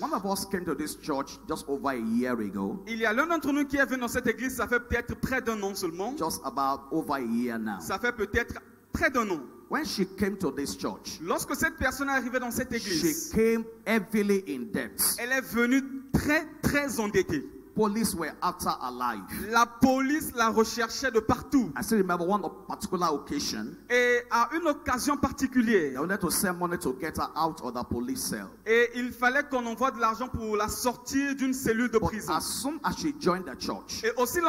One of us came to this church just over a year ago. Il y a l'un d'entre nous qui est venu dans cette église, ça fait peut-être près d'un an seulement. Just about over a year now. Ça fait peut-être près d'un an. When she came to this church, Lorsque cette personne est arrivée dans cette église, she came heavily in debt. elle est venue très endettée. Police were after her life. La police la recherchait de partout. I still remember one particular occasion. Et à une occasion They particulière, wanted to send money to get her out of the police cell. et il fallait qu'on envoie de l'argent pour la sortir d'une cellule de But prison. as soon as she joined the church, Et aussi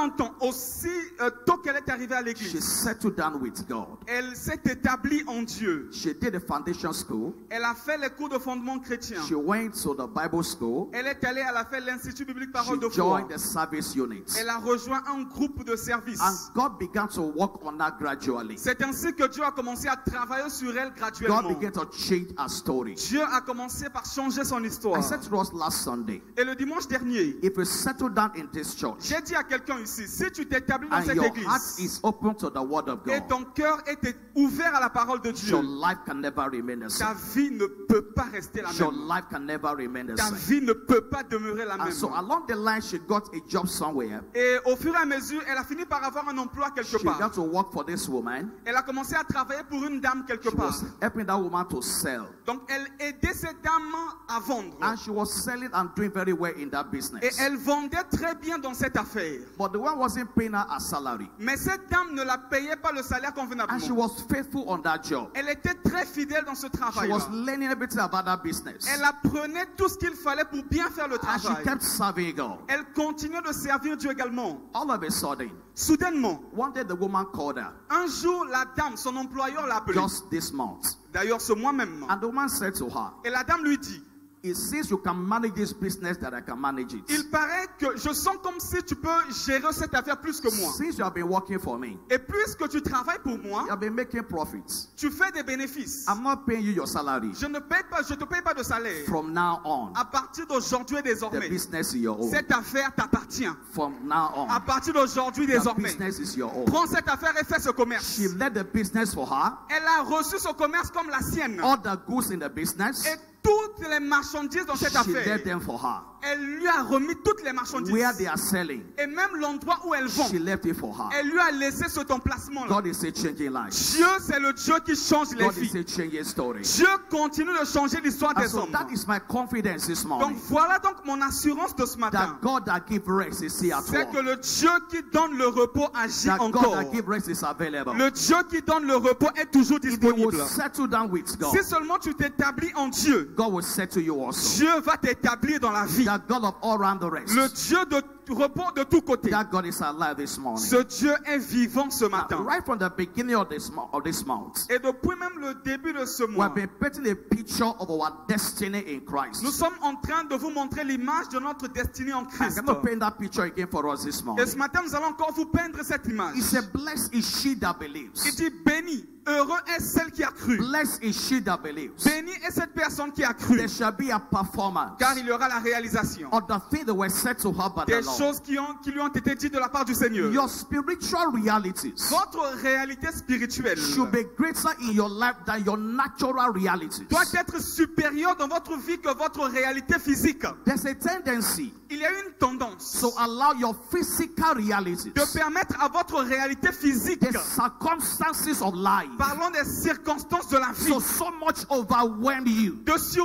tôt qu'elle est arrivée à she l'église, settled down with God. elle s'est établie en Dieu. She did the foundation school. Elle a fait les cours de fondement chrétien. She went to the Bible school. Elle est allée, elle a fait l'Institut biblique She Parole de foi. joined the service unit. Elle a rejoint un groupe de service. And God began to work on her gradually. C'est ainsi que Dieu a commencé à travailler sur elle God graduellement. began to change her story. Dieu a commencé par changer son histoire. I said to us last Sunday, Et le dimanche dernier, if you settle down in this church j'ai dit à quelqu'un ici, si tu t'établis dans and cette your heart église is open to the word of et God, ton cœur est ouvert à la parole de Dieu, your life can never remain the ta same. vie ne peut pas rester la Your même. life can never remain the Ta same. vie ne peut pas demeurer la And même. so along the line, she got a job somewhere. Et au fur et à mesure, elle a fini par avoir un emploi quelque She began part. to work for this woman. Elle a commencé à travailler pour une dame quelque She part. was helping that woman to sell. Donc elle aidait cette dame à vendre. And she was selling and doing very well in that Et business. elle vendait très bien dans cette affaire. But the one wasn't paying her a salary. Mais cette dame ne la payait pas le salaire And she convenablement. was faithful on that job. Elle était très fidèle dans ce She travail. was learning everything about that business. Elle apprenait tout ce qu'il fallait pour bien faire le And she travail. kept serving God. Elle continuait de servir Dieu également. All of a sudden, Soudainement, one day the woman called her, un jour, la dame, son employeur l'a appelée. just this month. D'ailleurs, ce mois même. And the woman said to her, Et la dame lui dit, it seems you can manage this business that I can manage it. il paraît que je sens comme si tu peux gérer cette affaire plus que moi. Since you have been working for me, Et puisque tu travailles pour moi, you have been making profits. tu fais des bénéfices. I'm not paying you your salary. Je ne te paye pas de salaire. From now on, À partir d'aujourd'hui et the désormais, business is your own. cette affaire t'appartient. From now À on, partir d'aujourd'hui et the désormais, business is your own. prends cette affaire et fais ce commerce. She led the business for her. Elle a reçu ce commerce comme la sienne. All the goods in the business, Et toutes les marchandises dans cette she led affaire, them for her. elle lui a remis toutes les marchandises. Where they are selling, Et même l'endroit où elle vend, she left it for her. elle lui a laissé cet emplacement-là. God is a changing life. Dieu, c'est le Dieu qui change les God is vies. a changing story. Dieu continue de changer l'histoire And des so hommes. that is my confidence this Donc morning. voilà donc mon assurance de ce matin. That God that gives rest is here at C'est que work. le Dieu qui donne le repos agit That God encore. that gives rest is available. Le Dieu qui donne le repos est toujours If you will disponible. settle down with God, Si seulement tu t'établis en Dieu, God will settle you also. Dieu va t'établir dans la vie. That God of all round the rest. Le Dieu de repos de tous côtés. That God is alive this morning. Ce Dieu est vivant ce Now, matin. right from the beginning of this month, Et depuis même le début de ce we mois, have been painting a picture of our destiny in Christ. nous sommes en train de vous montrer l'image de notre destinée en I'm Christ. going to paint that picture again for us this Et morning. ce matin, nous allons encore vous peindre cette image. He said, blessed is she that believes. Il dit béni, heureux est celle qui a cru. Blessed is she that believes. Béni est cette personne qui a cru. There shall be a performance Car il y aura la réalisation of the things that were said to her by the des Lord. choses qui lui ont été dites de la part du Seigneur. Your spiritual realities Votre réalité spirituelle should be greater in your life than your natural realities. doit être supérieure dans votre vie que votre réalité physique. There's a tendency Il y a une tendance to allow your physical realities, de permettre à votre réalité physique, the circumstances of life, parlons des circonstances de la vie, so much overwhelm you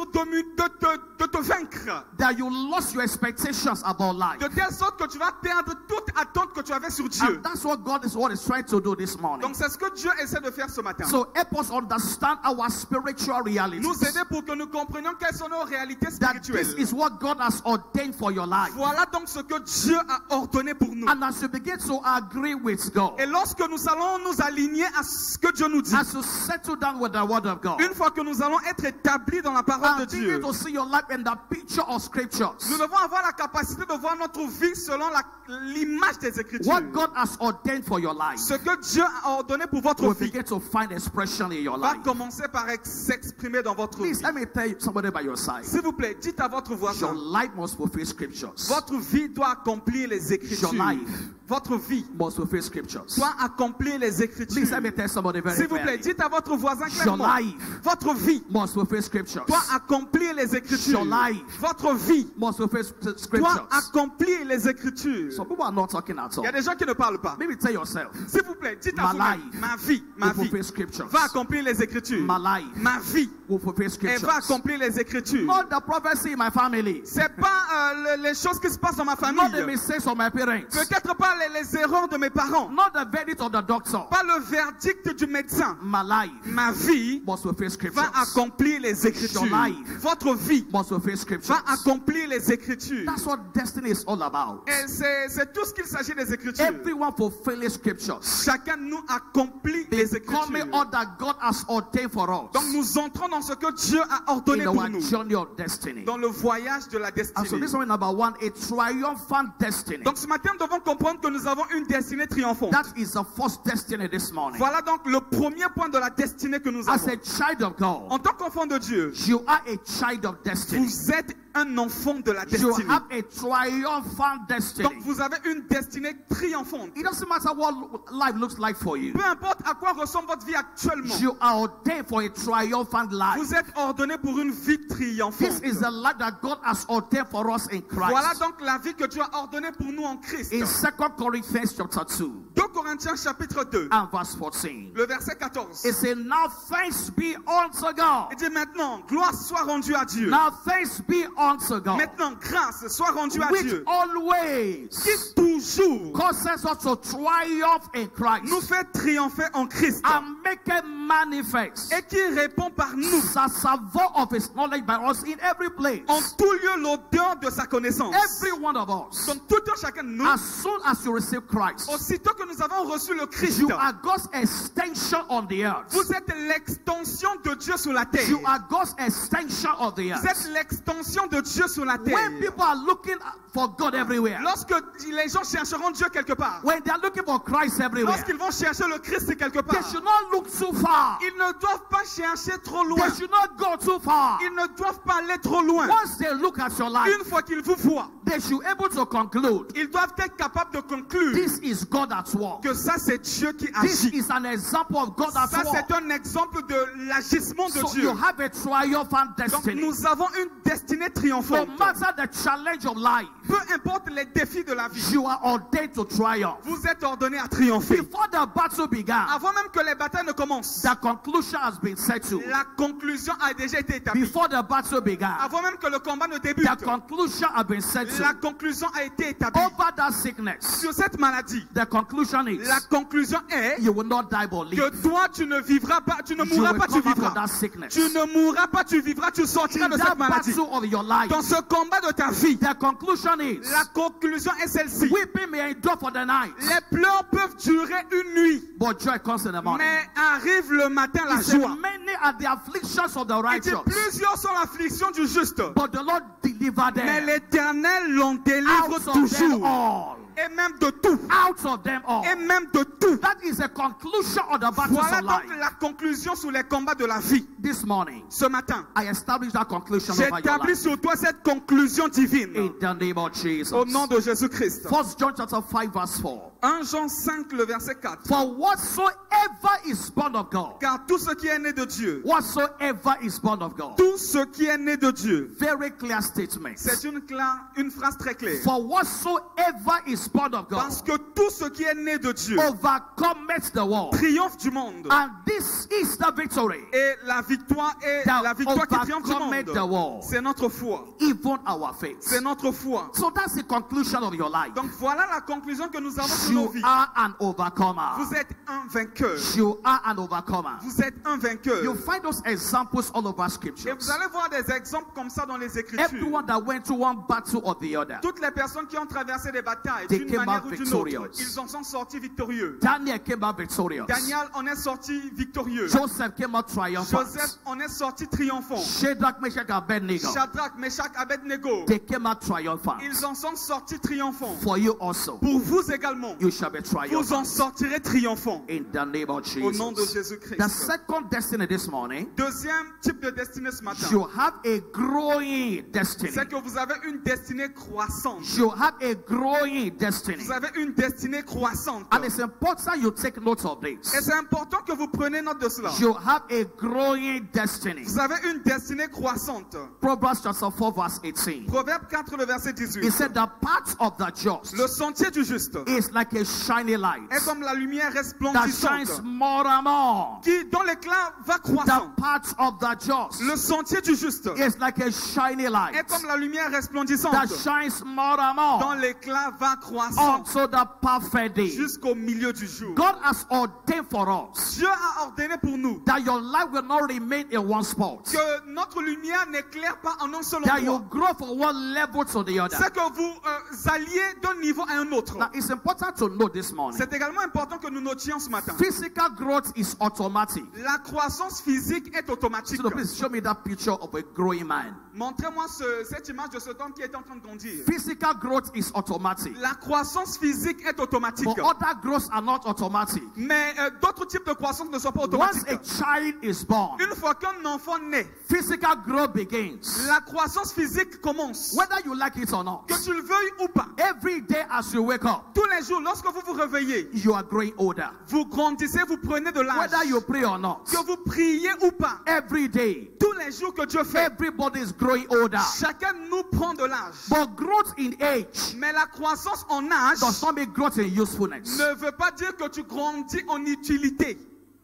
de te vaincre, that you lost your expectations about life. de telle sorte que tu vas perdre toute attente que tu avais sur Dieu. And that's what God is trying to do this morning. Donc c'est ce que Dieu essaie de faire ce matin. So help us understand our spiritual realities. Nous aider pour que nous comprenions quelles sont nos réalités That this spirituelles. is what God has ordained for your life. Voilà donc ce que Dieu a ordonné pour nous. And as you begin to agree with God, Et lorsque nous allons nous aligner à ce que Dieu nous dit, as you settle down with the word of God, une fois que nous allons être établis dans la parole de and Dieu, begin to see your life in the picture of scriptures, nous devons avoir la capacité de voir notre vie selon l'image des Écritures. what God has ordained for your life Ce que Dieu a ordonné pour votre will vie begin to find expression in your va life. commencer par s'exprimer dans votre vie. Please, let me tell you somebody by your side. S'il vous plaît, dites à votre Your voisin, life must fulfill scriptures. votre vie doit accomplir les Your Écritures. life votre vie must fulfill scriptures. doit accomplir les Écritures. Please let me tell somebody very S'il vous plaît, clearly. dites à votre voisin Your clairement, life votre vie must fulfill scriptures. doit accomplir les Écritures. Your life Votre vie must fulfill doit scriptures. accomplir les Écritures. Some people are not talking at Il all. y a des gens qui ne parlent pas. Maybe tell yourself, S'il vous plaît, dites à My vous-même, life ma will vie fulfill scriptures. va accomplir les Écritures. My life Ma vie, will fulfill elle scriptures. va accomplir les Écritures. Not the prophecy in my family. C'est pas les choses qui se passent dans ma Not the famille. mistakes of my parents. Peut-être pas les erreurs de mes parents. Not the verdict of the doctor. Pas le verdict du médecin. My life Ma vie must fulfill scriptures. va accomplir les Écritures. Your life Votre vie must fulfill scriptures. va accomplir les Écritures. That's what destiny is all about. Et c'est tout ce qu'il s'agit des Écritures. Everyone fulfilling scriptures. Chacun de nous accomplit les Écritures. Becoming all that God has ordained for us Donc nous entrons dans ce que Dieu a ordonné in pour our nous. journey of destiny. Dans le voyage de la And so destinée. this one, number one, a triumphant destiny. Donc ce matin, nous devons comprendre que nous avons une destinée triomphante. That is the first destiny this morning. Voilà donc le premier point de la destinée que nous As avons. a child of God, En tant qu'enfant de Dieu, you are a child of destiny. vous êtes un enfant de la You destinée. have a triumphant Donc destiny. vous avez une destinée triomphante. It doesn't matter what life looks like for you. Peu importe à quoi ressemble votre vie actuellement. You are ordained for a triumphant life. Vous êtes ordonné pour une vie This triomphante. is the life that God has ordained for us in Voilà Christ. donc la vie que Dieu a ordonnée pour nous en Christ. In 2 Corinthians chapter 2 2 Corinthiens chapitre 2, and verse 14. le verset 14. It says, now thanks be unto God. Il dit maintenant, gloire soit rendue à Dieu. Now thanks be unto God. Maintenant, grâce soit rendue à Which Dieu. always Qui toujours causes us to triumph in nous Christ fait triompher en Christ. and make it manifest Et qui répond par nous the savour of his knowledge by us in every place. en tout lieu l'odeur de sa connaissance. Every one of us. Donc tout un chacun de nous, As soon as you receive Christ, aussitôt que nous avons reçu le Christ, you are God's extension on the earth. vous êtes l'extension de Dieu sur la terre. You are God's extension on the Vous êtes earth. l'extension de Dieu sur la terre. When people are looking for God everywhere, Lorsque les gens chercheront Dieu quelque part, when they are looking for Christ everywhere, lorsqu'ils vont chercher le Christ quelque they part, should not look too far. ils ne doivent pas chercher trop loin. They should not go too far. Ils ne doivent pas aller trop loin. Once they look at your life, Une fois qu'ils vous voient, they should be able to conclude ils doivent être capables de conclure this is God at work. que ça c'est Dieu qui This agit. is an example of God at Ça work. c'est un exemple de l'agissement de So Dieu. you have a triumphant Donc destiny. nous avons une destinée No triomphante. matter the challenge of life, Peu importe les défis de la vie, you are ordained to triumph. vous êtes ordonnés à triompher. Before the battle began, Avant même que les batailles ne commencent, the conclusion has been settled. la conclusion a déjà été établie. Before the battle began, Avant même que le combat ne débute, the conclusion has been la settled. conclusion a été établie. Over that sickness, Sur cette maladie, the conclusion is la conclusion est you will not die but live. que toi tu ne vivras pas, tu ne You mourras will pas, tu come out of vivras. that sickness. Tu ne mourras pas, tu vivras, tu sortiras In de cette that maladie. battle of your life, Dans ce combat de ta vie, the conclusion is la conclusion est celle-ci. weeping may endure for the night, Les pleurs peuvent durer une nuit, but joy comes in the morning. mais arrive le matin la He said, joie. many are the afflictions of the Il dit, righteous, plusieurs sont l'affliction du juste, but the Lord delivered mais them l'Éternel l'en délivre out of them toujours. all. Et même de tout. Out of them all. Et même de tout. That is the conclusion of the battles Voilà of life. donc la conclusion sur les combats de la vie. This morning, Ce matin, I established that conclusion over your j'établis life. sur toi cette conclusion divine. In the name of Jesus. Au nom de Jésus-Christ. 1 John chapter 5 verse 4. 1 Jean 5, le verset 4. For whatsoever is born of God, Car tout ce qui est né de Dieu, whatsoever is born of God. tout ce qui est né de Dieu, Very clear statement. c'est une phrase très claire. For whatsoever is born of God Parce que tout ce qui est né de Dieu overcometh the world. triomphe du monde. And this is the victory. Et la victoire est That la victoire qui triomphe du overcometh the monde. world. C'est notre foi. Even our faith. C'est notre foi. So that's the conclusion of your life. Donc voilà la conclusion que nous avons sur nos You vies. are an overcomer. Vous êtes un vainqueur. You are an overcomer. Vous êtes un vainqueur. You find those examples all over Et scriptures. vous allez voir des exemples comme ça dans les Écritures. Everyone that went through one battle or the other. Toutes les personnes qui ont traversé des batailles They d'une came manière out ou d'une victorious. autre, ils en sont sortis victorieux. Daniel came out victorious. Daniel en est sorti victorieux. Joseph came out triumphant. Joseph en est sorti triomphant. Shadrach, Meshach, and Abednego. Shadrach, Meshach, Abednego, They came out triumphant. ils en sont sortis triomphants. For you also, Pour vous également, you shall be vous en triumphant. sortirez triomphants. In the name of Au nom de Jesus. Jésus-Christ. The second destiny this morning, Deuxième type de destinée ce matin, you have a growing destiny. c'est que vous avez une destinée croissante. You have a growing destiny. destiny. Vous avez une destinée croissante. And it's important you take note of Et this. c'est important que vous preniez note de cela. You have a growing destiny. Vous avez une destinée croissante. Proverbs chapter 4 verse 18. Proverbe 4, le verset It 18. said the path of the just Le sentier du juste is like a shiny light est comme la lumière that resplendissante shines more and more. dont l'éclat va The croissant. path of the just Le sentier du juste is like a shiny light est comme la lumière resplendissante that shines more and dont more l'éclat va croissant unto the perfect day. jusqu'au milieu du jour. God has ordained for us Dieu a ordonné pour nous that your life will not remain in one spot. que notre lumière n'éclaire pas en un seul That you endroit. grow from one level to the other. C'est que vous alliez d'un niveau à un autre. Now it's important to know this morning. C'est également important que nous notions ce matin. Physical growth is automatic. La croissance physique est automatique. So please show me that picture of a growing man. Montrez-moi cette image de cet homme qui est en train de grandir. Physical growth is automatic. La croissance physique est automatique. But other growths are not automatic. Mais d'autres types de croissance ne sont pas Once automatiques. a child is born, Une fois qu'un enfant naît, physical growth begins. la croissance physique commence. Whether you like it or not. Que tu le veuilles ou pas. Every day as you wake up, Tous les jours, lorsque vous vous réveillez, you are growing older. vous grandissez, vous prenez de l'âge. Whether you pray or not. Que vous priez ou pas. Every day, Tous les jours que Dieu fait, everybody is growing older. chacun de nous prend de l'âge. But growth in age Mais la croissance en âge does not mean growth in usefulness. ne veut pas dire que tu grandis en utilité.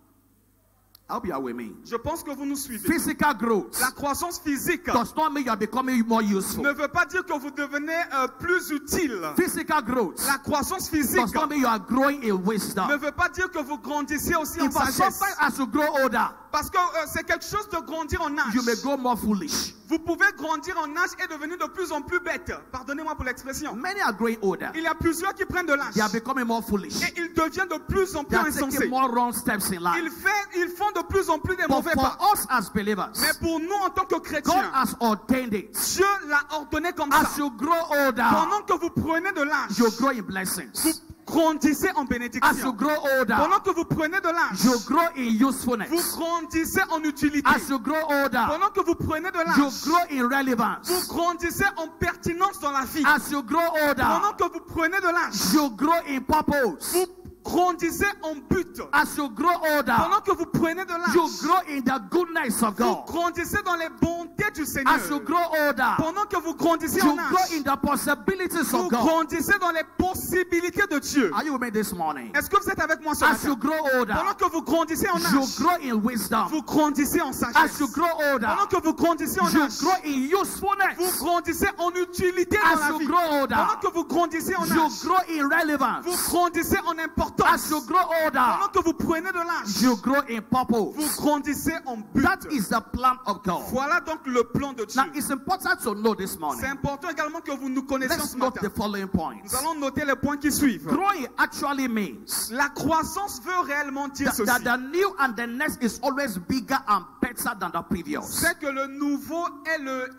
I hope you are with me. Je pense que vous nous suivez. Physical growth La croissance physique does not mean you are becoming more useful. ne veut pas dire que vous devenez plus utile. Physical growth La croissance physique does not mean you are growing in wisdom. ne veut pas dire que vous grandissez aussi en In fact, sagesse. sometimes as you grow older, Parce que c'est quelque chose de grandir en âge. you may grow more foolish. Vous pouvez grandir en âge et devenir de plus en plus bête. Pardonnez-moi pour l'expression. Many are growing older. Il y a plusieurs qui prennent de l'âge. They are becoming more foolish. Et ils deviennent de plus en They plus are insensés. taking more wrong steps in life. Ils font de plus en plus des But mauvais for pas. us as believers, Mais pour nous en tant que God chrétiens, has ordained it. Dieu l'a ordonné comme As ça. you grow older, Pendant que vous prenez de l'âge, you grow in vous blessings. grandissez en As you bénédiction. grow older, Pendant que vous prenez de you l'âge, grow in vous usefulness. grandissez en utilité. As you grow older, Pendant que vous prenez de you l'âge, grow in relevance. vous grandissez en pertinence dans la vie. As you grow Pendant older, que vous prenez de l'âge, you grow in purpose. vous grandissez en but. As you grow older, Pendant que vous prenez de you l'âge, grow in the goodness of vous God. grandissez dans les bontés du Seigneur. As you grow older, Pendant que vous grandissez you en grow âge, in the possibilities vous of God. grandissez dans les possibilités de Dieu. Are you with me this morning? Est-ce que vous êtes avec moi ce As you matin? grow older, Pendant que vous grandissez en you âge, grow in wisdom. vous grandissez en As sagesse. you grow older, Pendant que vous grandissez en you âge, grow in usefulness. vous grandissez en utilité dans As la you vie. grow older, Pendant que vous grandissez en you âge, grow in relevance. vous grandissez en importance. As you grow older, Pendant que vous prenez de l'âge, you grow in vous purpose. grandissez en but. That is the plan of God. Voilà donc le plan de Dieu. Now, it's important to know this C'est morning. important également que vous nous connaissiez Let's ce note matin. the following points. Nous allons noter les points qui suivent. Growing actually means La croissance veut réellement dire ceci. that the new and the next is always bigger and better than the previous. C'est que le nouveau et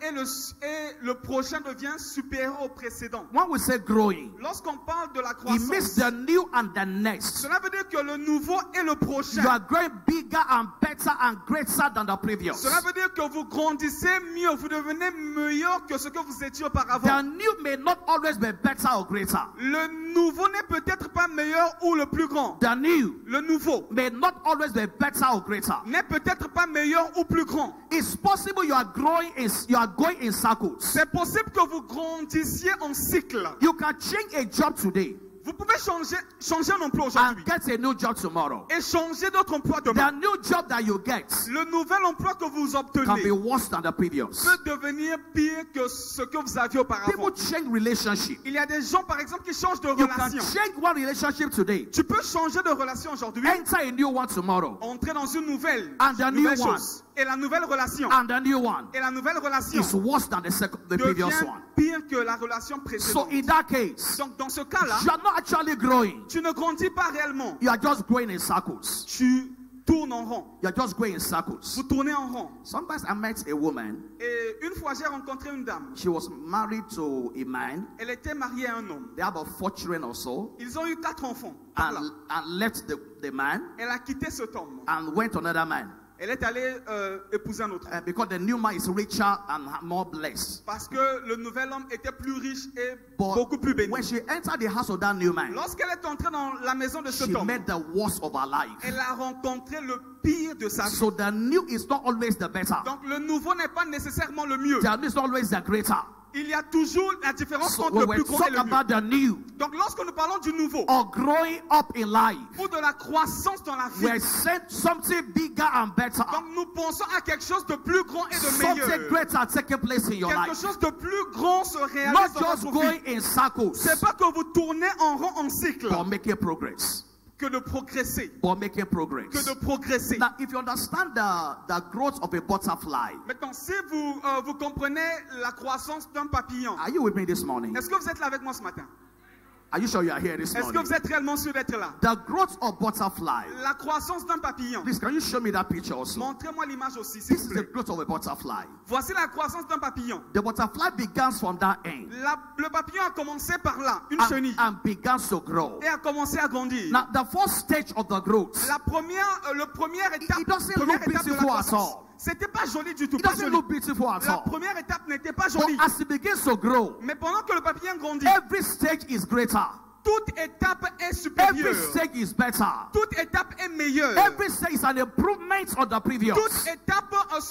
le prochain devient supérieur au précédent. When we say growing, Lorsqu'on parle de la it means croissance, the new and the next. cela veut dire que le nouveau et le You prochain, are growing bigger and better and greater than the previous. cela veut dire que vous grandissez mieux, vous devenez meilleur que ce que vous étiez The auparavant. new may not always be better or greater. Le nouveau n'est peut-être pas meilleur ou le plus grand. The new Le nouveau may not always be better or greater. n'est peut-être pas meilleur ou plus grand. It's possible you are going in circles. C'est possible que vous grandissiez en cycle. You can change a job today Vous pouvez changer un emploi and aujourd'hui get a new job tomorrow. et changer d'autre emploi The demain. new job that you get Le nouvel emploi que vous can obtenez be worse than the previous. peut devenir pire que ce que vous aviez auparavant. People change relationship. Il y a des gens, par exemple, qui changent de You can relation. change one relationship today, Tu peux changer de relation aujourd'hui, enter a new one tomorrow, entrer dans une nouvelle And the new nouvelle one. chose. Et la nouvelle relation, and the new one et la nouvelle relation is worse than the previous devient one. pire que la relation So précédente. in that case, Donc, dans ce cas-là, you are not actually growing. tu ne grandis pas réellement. You are just growing in circles. Tu tournes en rond. You are just going in circles. Vous tournez en rond. Sometimes I met a woman. Et une fois, j'ai rencontré une dame. She was married to a man. Elle était mariée à un homme. They have about 4 children or so. Ils ont eu 4 enfants. Par là. And left the man Elle a quitté cet homme and went to another man. Elle est allée épouser un autre. Because the new man is richer and more blessed. Parce que le nouvel homme était plus riche et But beaucoup plus béni. when she entered the house of that new man, Lorsqu'elle est entrée dans la maison de she cet homme, met the worst of her life. elle a rencontré le pire de sa vie. So the new is not always the better. Donc le nouveau n'est pas nécessairement le mieux. The new is not always the greater. Il y a toujours la différence So entre when le we plus grand et talk le mieux. about the new Donc lorsque nous parlons du nouveau or growing up in life, ou de la croissance dans la vie, we're sent something bigger and better. donc nous pensons à quelque chose de plus grand et de Something meilleur. greater taking place in your Quelque life. chose de plus grand se réalise Not dans just votre going vie. in circles, C'est pas que vous tournez en rond en cycle, but making progress. que de progresser. But making Que progress. de progresser. Now, if you understand the growth of a butterfly, Maintenant, si vous comprenez la croissance d'un papillon, are you with me this morning? est-ce que vous êtes là avec moi ce matin? Are you sure you are here this Est-ce que morning? vous êtes réellement sûr d'être là? The growth of butterfly. La croissance d'un papillon. Please, can you show me that picture also? Montrez-moi l'image aussi, s'il This vous is the plaît. growth of a butterfly. Voici la croissance d'un papillon. The butterfly begins from that end Le papillon a commencé par là, une chenille, and begins to grow. et a commencé à grandir. Now, the first stage of the growth, Le première étape, It doesn't première look étape de la beautiful at croissance, all. c'était pas joli du tout. it Pas doesn't joli. look beautiful at La all. première étape n'était pas But jolie. as it begins to grow, Mais pendant que le papillon grandit, every stage is greater. toute étape est Every supérieure. stage is better. Toute étape est meilleure. Every stage is an improvement on the previous. Toute étape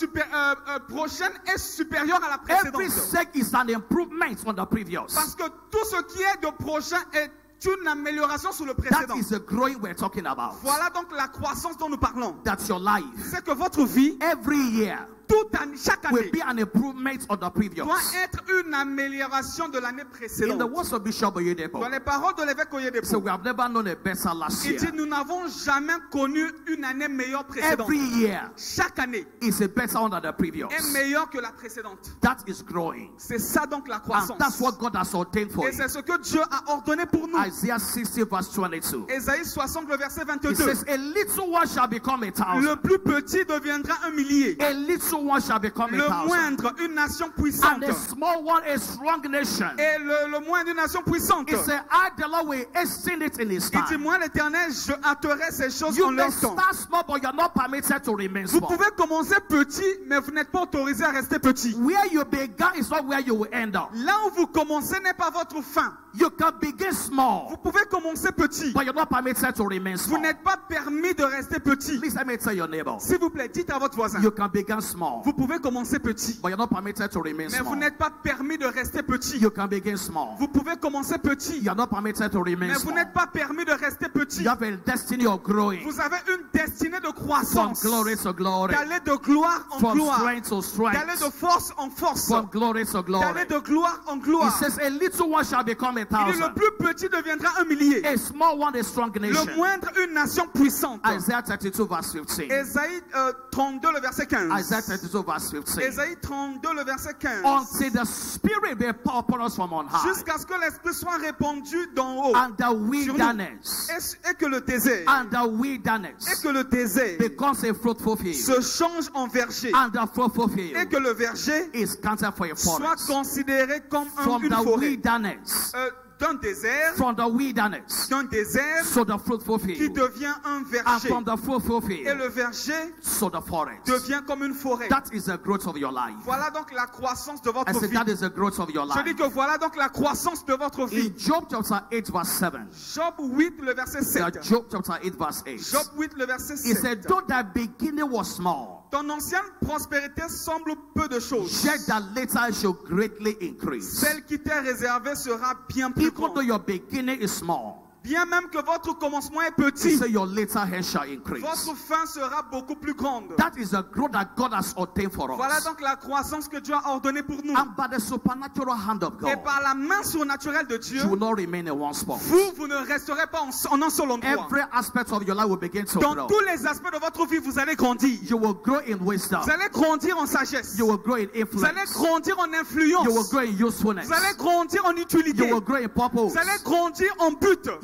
prochaine est supérieure à la Every précédente. stage is an improvement on the previous. Parce que tout ce qui est de prochain est une amélioration sur le That précédent. is the growing we're talking about. Voilà donc la croissance dont nous parlons. That's your life. C'est que votre vie, Every year chaque will année, be an improvement on the previous. doit être une amélioration de l'année In the précédente. words of Bishop Oyedepo, Dans les paroles de l'évêque so Oyedepo, we have never known a better last il year. dit nous n'avons jamais connu une année meilleure précédente. Every year Chaque année is a better one than the previous. est meilleure que la précédente. That is growing. C'est ça donc la And croissance. that's what God has ordained for Et you. c'est ce que Dieu a ordonné pour nous. Isaiah 60 verse 22. Ésaïe 60, le verset It 22. says, a little one shall become a Le thousand. plus petit deviendra un millier. A little one shall become Le a thousand. moindre, une nation And puissante. a small one, a strong nation. Et le moindre, une nation puissante. It said, I, the Lord, will hasten it in his Il dit, time. moi l'Éternel, je hâterai ces choses You en may leur temps. start small, but you're not permitted to remain Vous small. pouvez commencer petit, mais vous n'êtes pas autorisé à rester petit. Where you began is not where you will end up. Là où vous commencez n'est pas votre fin. You can begin Vous small, pouvez commencer petit. but you're not permitted to remain Vous small. n'êtes pas permis de rester petit. Please let me tell your neighbor. S'il vous plaît, dites à votre voisin. You can begin small, Vous pouvez commencer petit, but you're not permitted to remain mais vous small. n'êtes pas permis de rester petit. You can begin small. Vous pouvez commencer petit, You're not permitted to remain mais vous small. n'êtes pas permis de rester petit. You have a destiny of growing Vous avez une destinée de from croissance. glory to glory, D'aller de gloire en from gloire. strength to D'aller de strength, force en force. from glory to glory. D'aller de gloire en He gloire. says, a little one shall become a Il dit, le thousand, plus petit deviendra un millier. a small one a strong Le nation. moindre, une nation puissante. Isaiah 32 verse 15. Ésaïe 32, le verset 15. Isaiah 32 verse 15. Ésaïe 32, le verset 15. Until the Spirit be poured upon us from on high, Jusqu'à ce que l'Esprit soit répandu d'en haut. and the Sur nous. wilderness, Et que le désert, and the et wilderness que le désert becomes a fruitful field, se change en verger. and the fruitful Et field que le verger is counted for a soit forest. considéré comme From une the forêt. wilderness, D'un désert, from the wilderness, d'un désert so the fruitful qui field, devient un and verger. from the fruitful Et field, le verger so the forest. devient comme une forêt. That is the growth of your life. Voilà donc la croissance de I votre said vie. that is the growth of your Je life. dis que voilà donc la croissance de votre vie. In Job chapter 8 verse 7, Job 8, le verset 7. Job chapter 8 verse 8, Job 8, le verset he said, 7. though thy beginning was small, Ton ancienne prospérité semble peu de choses. yet that later shall greatly increase. Celle qui t'est réservée sera bien plus Even though grande. your beginning is small, Bien même que votre commencement est he petit, said your later hand shall increase. votre fin sera beaucoup plus grande. That is the growth that God has ordained for Voilà us. donc la croissance que Dieu a ordonnée pour nous. And by the supernatural hand of Et God, par la main surnaturelle de Dieu, you will not remain in one spot. vous ne resterez pas en un seul endroit. Every aspect of your life will begin to Dans grow. tous les aspects de votre vie, vous allez grandir. You will grow in wisdom. Vous allez grandir en sagesse. You will grow in Vous allez influence. grandir en You will influence. grow in usefulness. Vous allez grandir en You utilité. will grow in purpose. Vous allez grandir en but. Your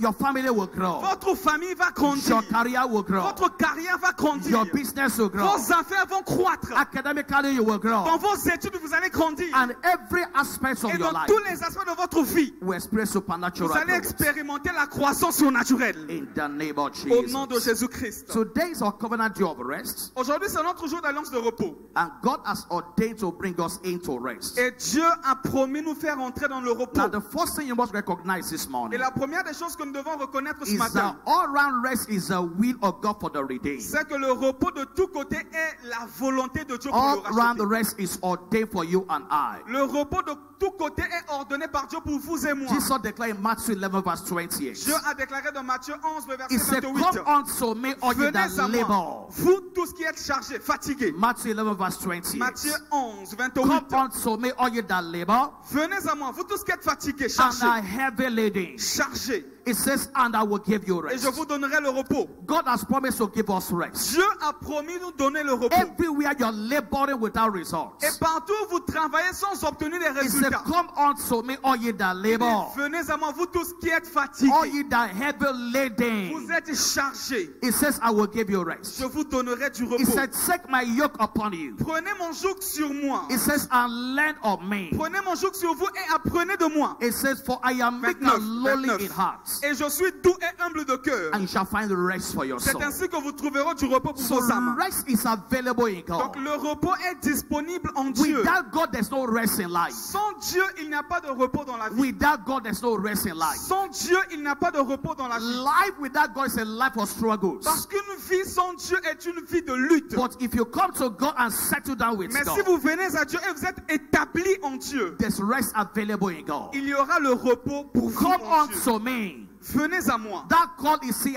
Your family will grow. Votre famille va grandir. Your career will grow. Votre carrière va grandir. Your business will grow. Vos affaires vont croître. Academically, you will Dans grow. vos études, vous allez grandir. And every aspect of Et your dans life tous les aspects de votre vie, will experience supernatural vous allez growth. expérimenter la croissance surnaturelle. In the name of Au nom de Jesus. Jésus-Christ. Today is our covenant day of rest. Aujourd'hui, c'est notre jour d'alliance de repos. And God has ordained to bring us into rest. Et Dieu a promis nous faire entrer dans le repos. Now, the first thing you must recognize this Et morning la première des choses que nous devons reconnaître ce is matin, that all-round rest is the will of God for the redeemed. c'est que le repos de tous côtés est la volonté de Dieu pour le All-round racheter. rest is ordained for you and I. Le repos de tous côtés est ordonné par Dieu pour vous et moi. Jesus declared in Matthew 11 verse 28. Dieu a déclaré dans Matthieu 11, le He verset said, 28. come unto me, all ye that Venez à moi, labor. vous tous qui êtes chargés, fatigués. Matthew 11 verse 28. Matthieu 11, Come 28. unto me, all ye that labor Venez à moi, vous tous qui êtes fatigués, and are chargés, heavy laden. chargés, It says, and I will give you et je rest. vous donnerai le repos. God has promised to give us rest. Dieu a promis nous donner le repos. Everywhere you're laboring without results. Et partout où vous travaillez sans obtenir des He said, résultats, come unto me, all ye that labor, venez à moi, vous tous qui êtes all fatigués, ye that heavy vous laden. êtes chargés, He says, I will give you rest. je vous donnerai du He repos. said, take my yoke upon you. Prenez mon joug sur moi. He says, and learn of me. Prenez mon joug sur vous et apprenez de moi. It says, for I am meek 29, and lowly 29. in heart, Et je suis doux et humble de cœur. and you shall find rest for your C'est soul. ainsi que vous trouverez du repos pour So vos âmes. rest is available in Donc God. le repos est disponible en Dieu. Without God, there's no rest in life. Sans Dieu, il n'y a pas de repos dans la vie. Without God, there's no rest in life. Sans Dieu, il n'y a pas de repos dans la vie. Life without God is a life of struggles. Parce qu'une vie sans Dieu est une vie de lutte. But if you come to God and settle down with Mais si God, vous venez à Dieu et vous êtes établi en Dieu, there's rest available in God. il y aura le repos pour vous Come en Dieu. unto me. Venez à moi. That call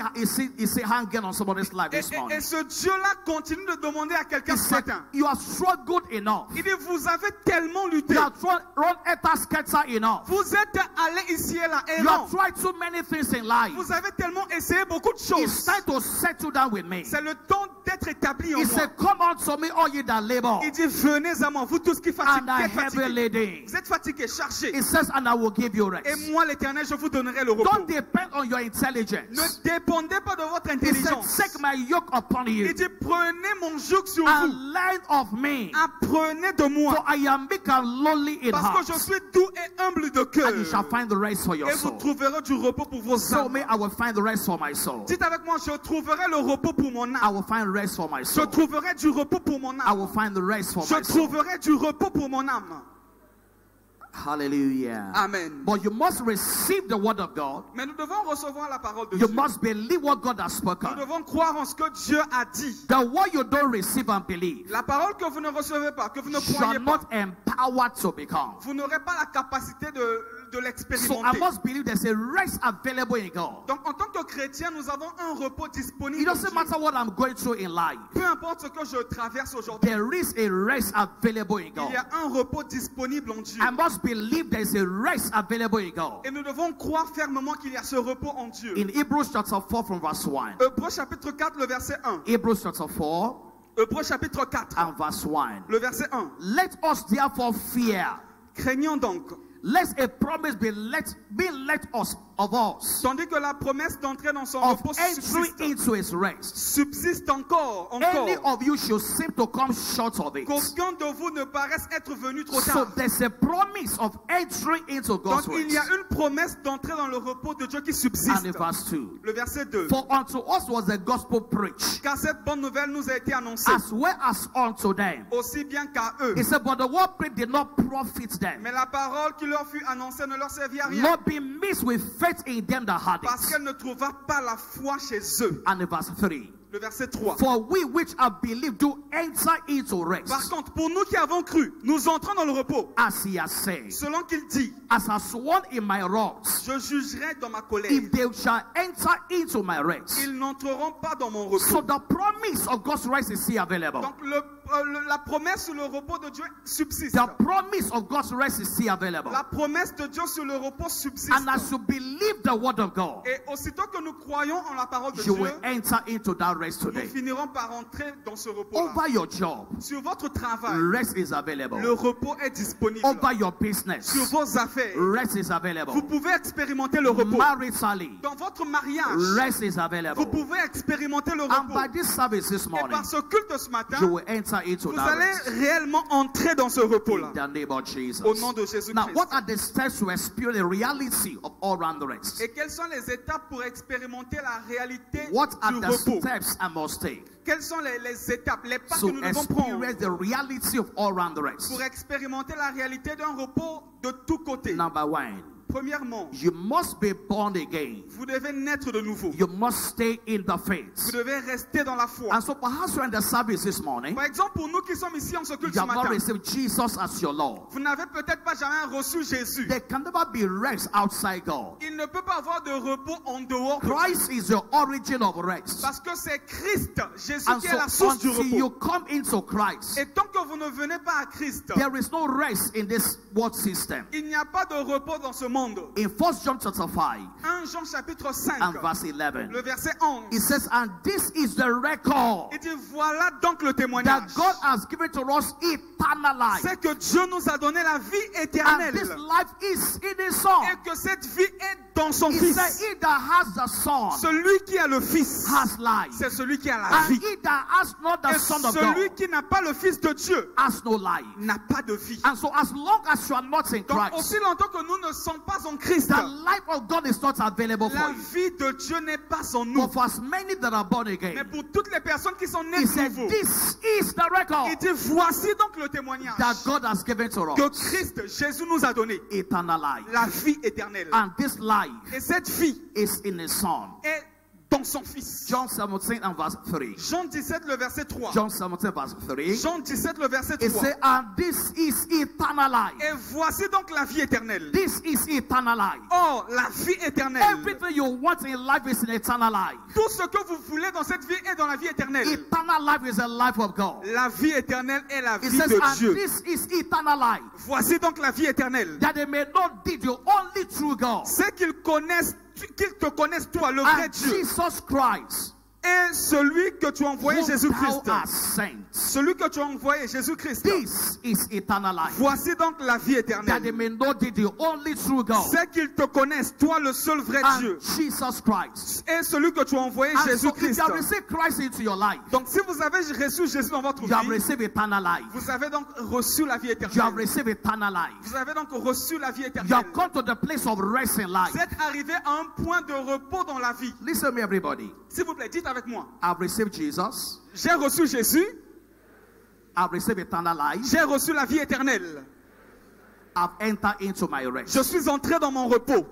is hanging on somebody's life this morning. Et ce Dieu-là continue de demander à quelqu'un He ce said, matin. you have struggled enough. Il dit, vous avez tellement lutté. You have run etasketa enough. Vous êtes allé ici et là, You errant. have tried so many things in life. Vous avez tellement essayé beaucoup de It's choses. time to settle down with me. C'est le temps d'être établi en He moi. said, come unto me, all ye that labor Il dit, venez à moi, vous tous qui and fatigués, are qui êtes heavy fatigués. laden. Vous êtes fatigués, chargés. It says, and I will give you Et rest. moi, l'Éternel, je vous donnerai le repos. Don't depend on your intelligence. Ne dépendez pas de votre He said, intelligence. take my yoke upon you Il dit, prenez mon joug sur and vous. learn of me. Apprenez de For moi. I am meek and lowly in Parce heart, que je suis doux et humble de cœur. and you shall find the rest for your Et vous soul. trouverez du repos pour vos So âmes. me, I will find the rest for my soul. Dites avec moi, je trouverai le repos pour mon I âme. will find rest for my Je soul. trouverai du repos pour mon I will âme. find the rest for Je my soul. trouverai du repos pour mon âme. Hallelujah. Amen. But you must receive the word of God. Mais nous devons recevoir la parole de You Dieu. must believe what God has Nous spoken. devons croire en ce que Dieu a dit. The word you don't receive and believe, La parole que vous ne recevez pas, que vous ne you croyez are pas, not empowered to become. vous n'aurez pas la capacité de So I l'expérimenter. must believe there's a rest available in God. Donc en tant que chrétien, nous avons un repos It disponible. en doesn't Dieu. matter what I'm going through in life. Peu importe ce que je traverse aujourd'hui, There is a rest available in il God. y a un repos disponible en Dieu. I must believe there is a rest available in God. Et nous devons croire fermement qu'il y a ce repos en Dieu. In Hebrews chapter 4 from verse 1. Hébreux chapitre 4, le verset 1. Hebrews chapter 4 Hébreux chapitre 4, and verse 1. le verset 1. Let us therefore fear, Craignons donc, lest a promise be let us of us tandis que la promesse d'entrer dans son of repos entering subsiste, into his rest. subsiste encore. Any of you should seem to come short of it. Qu'aucun de vous ne paraisse être venu trop So tard. there's a promise of entering into God's Donc il y a rest. une promesse d'entrer dans le repos de Dieu qui And subsiste. in verse 2. Le verset 2. For unto us was the gospel preached, Car cette bonne nouvelle nous a été annoncée, as well as unto them. aussi bien qu'à eux. He said, but the word preached did not profit them, Mais la parole qui leur fut annoncée ne leur servit à rien. not being mixed with faith in them that had Parce it. qu'elle ne trouva pas la foi chez eux. And in verse 3. Le verset 3. For we which have believed do enter into Par rest, contre, pour nous qui avons cru, nous entrons dans le repos. as he has said, Selon qu'il dit, as I sworn in my wrath, je jugerai dans ma colère. if they shall enter into my rest. Ils n'entreront pas dans mon So repos. the promise of God's rest is still available. Donc la promesse sur le repos de Dieu subsiste. The promise of God's rest is still available. La promesse de Dieu sur le repos subsiste. And as you believe the word of God, Et aussitôt que nous croyons en la parole de you Dieu, will enter into that rest nous today. finirons par entrer dans ce repos. Over your job, Sur votre travail, rest is le available. repos est disponible. Over your Sur business, vos affaires, rest is vous available. pouvez expérimenter le repos. Maritally, Dans votre mariage, rest is vous available. pouvez expérimenter le And by repos. this service this Et morning, par ce culte de ce matin, you will enter into vous that allez rest. réellement entrer dans ce repos-là. In the name of Jesus. Au nom de Now, Jésus-Christ. what are the steps to experience the reality of all round rest? Et quelles sont les étapes pour expérimenter la réalité What are du the repos? steps I must take Quelles sont les étapes, les pas que to nous devons prendre experience the reality of all round rest? pour expérimenter la réalité d'un repos de tous côtés? Number one, Premièrement, you must be born again. vous devez naître de nouveau. You must stay in the Vous faith. devez rester dans la foi. And so perhaps you're in the service this morning, Par exemple, pour nous qui sommes ici en ce culte you ce have not matin, received Jesus as your Lord. vous n'avez peut-être pas jamais reçu Jésus. There can never be rest outside God. Il ne peut pas avoir de repos en dehors de Dieu. Christ is your origin of rest. Parce que c'est Christ, Jésus And qui est la so source du until you repos. come into Christ, Et tant que vous ne venez pas à Christ, there is no rest in this world system. il n'y a pas de repos dans ce monde. In 1 John chapter 5 1 Jean chapitre 5, and verse 11, le verset 11. it says, and this is the record Il dit, voilà donc le that témoignage. God has given to us eternal life. C'est que Dieu nous a donné la vie And éternelle. this life is in His Son. Et que cette vie est dans son He Fils. said, he that has the Son Celui qui a le Fils, has life. c'est celui qui a la And vie. he that has not the Et Son of celui God qui n'a pas le Fils de Dieu has no life. n'a pas de vie. And so as long as you are not in Donc Christ, aussi longtemps que nous ne sommes pas en Christ, the life of God is not available la for you. vie de Dieu n'est pas en nous. But for as many that are born Mais again, pour toutes les personnes qui sont nées he de said, nouveau, this is the record il dit, voici donc le témoignage that God has given to que us, Christ, Jésus nous a donné, eternal life. la vie éternelle. And this life Et cette vie is in His Son. est dans son Fils. John 17 and verse 3. Jean 17, le verset 3. John 17 verse 3. Jean 17, le verset It 3. says, and this is eternal life. Et voici donc la vie éternelle. This is eternal life. Or, la vie éternelle, Everything you want in life is in eternal life. tout ce que vous voulez dans cette vie est dans la vie éternelle. Eternal life is the life of God. La vie éternelle est la It vie says, de and Dieu. this is eternal life, Voici donc la vie éternelle. that they may know thee, the only true God, C'est qu'ils te connaissent toi, le vrai and Dieu, Jesus Christ, et celui que tu as envoyé, whom thou Jésus-Christ. hast sent. Celui que tu as envoyé, Jésus-Christ. This is eternal life, Voici donc la vie that they éternelle. may know thee, the only true God, C'est qu'ils te connaissent, toi, le seul vrai Dieu, and Jesus Christ. et celui que tu as envoyé, And so if Jésus-Christ. you have received Christ into your life, Donc, si vous avez reçu Jésus dans votre you have vie, received eternal life. vous avez donc reçu la vie You have éternelle. received eternal life. Vous avez donc reçu la vie You éternelle. have come to the place of rest in life. Vous êtes arrivé à un point de repos dans la vie. Listen to me, everybody. S'il vous plaît, dites avec moi. I've received Jesus. J'ai reçu Jésus. I've received eternal life. J'ai reçu la vie éternelle. I've entered into my rest. Je suis entré dans mon repos.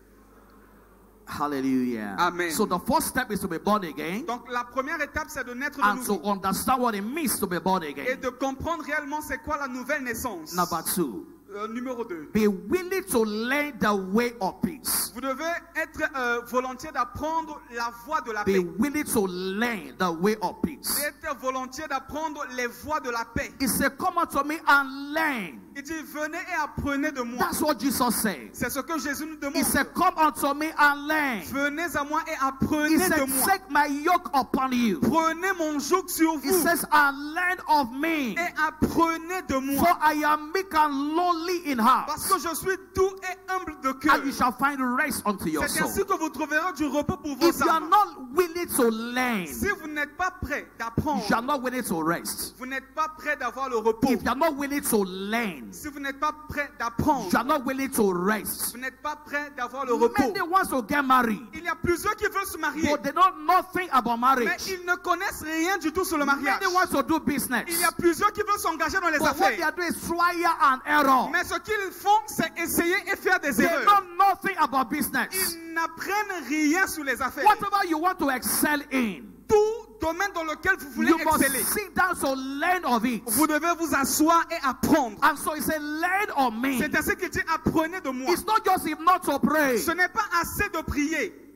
Hallelujah. Amen. So the first step is to be born again Donc, la première étape, c'est de naître de and to nouveau. understand what it means to be born Et again. de comprendre réellement c'est quoi la nouvelle naissance. Number 2, Numéro 2. be willing to learn the way of peace. Vous devez être volontiers d'apprendre la voie de la Be paix. willing to learn the way of peace. Être volontiers d'apprendre les voies de la paix. He said, come unto me and learn. Il dit, venez et apprenez de moi. That's what Jesus said. C'est ce que Jésus nous demande. He said, come unto me and learn. Venez à moi et He apprenez de said, moi. take my yoke upon you. Prenez mon joug sur He vous says, and learn of me. et apprenez de For moi. I am meek and lowly in heart, Parce que je suis doux et humble de and cœur. you shall find rest unto your C'est soul. ainsi que vous trouverez du repos pour vos If you are âmes. not willing to learn, Si vous n'êtes pas prêt you are d'apprendre, not willing to rest. vous n'êtes pas prêt d'avoir le repos. If you are not willing to learn, Si vous n'êtes pas prêt you d'apprendre, are not willing to rest. vous n'êtes pas prêt d'avoir le repos. Many want to get married, Il y a plusieurs qui veulent se marier, but they don't know nothing about mais marriage. ils ne connaissent rien du tout sur le mariage. Many want to do business, Il y a plusieurs qui veulent s'engager dans les but what they affaires. are doing is trial and error. Mais ce qu'ils font, c'est essayer et faire des They erreurs. know nothing about business. Ils n'apprennent rien sur les affaires. Whatever you want to excel in, Tout domaine dans lequel vous voulez you must exceller, sit down to learn of it. vous devez vous asseoir et apprendre. And so he said, learn of me. C'est ainsi qu'il dit, apprenez de moi. It's not just enough to pray. Ce n'est pas assez de prier.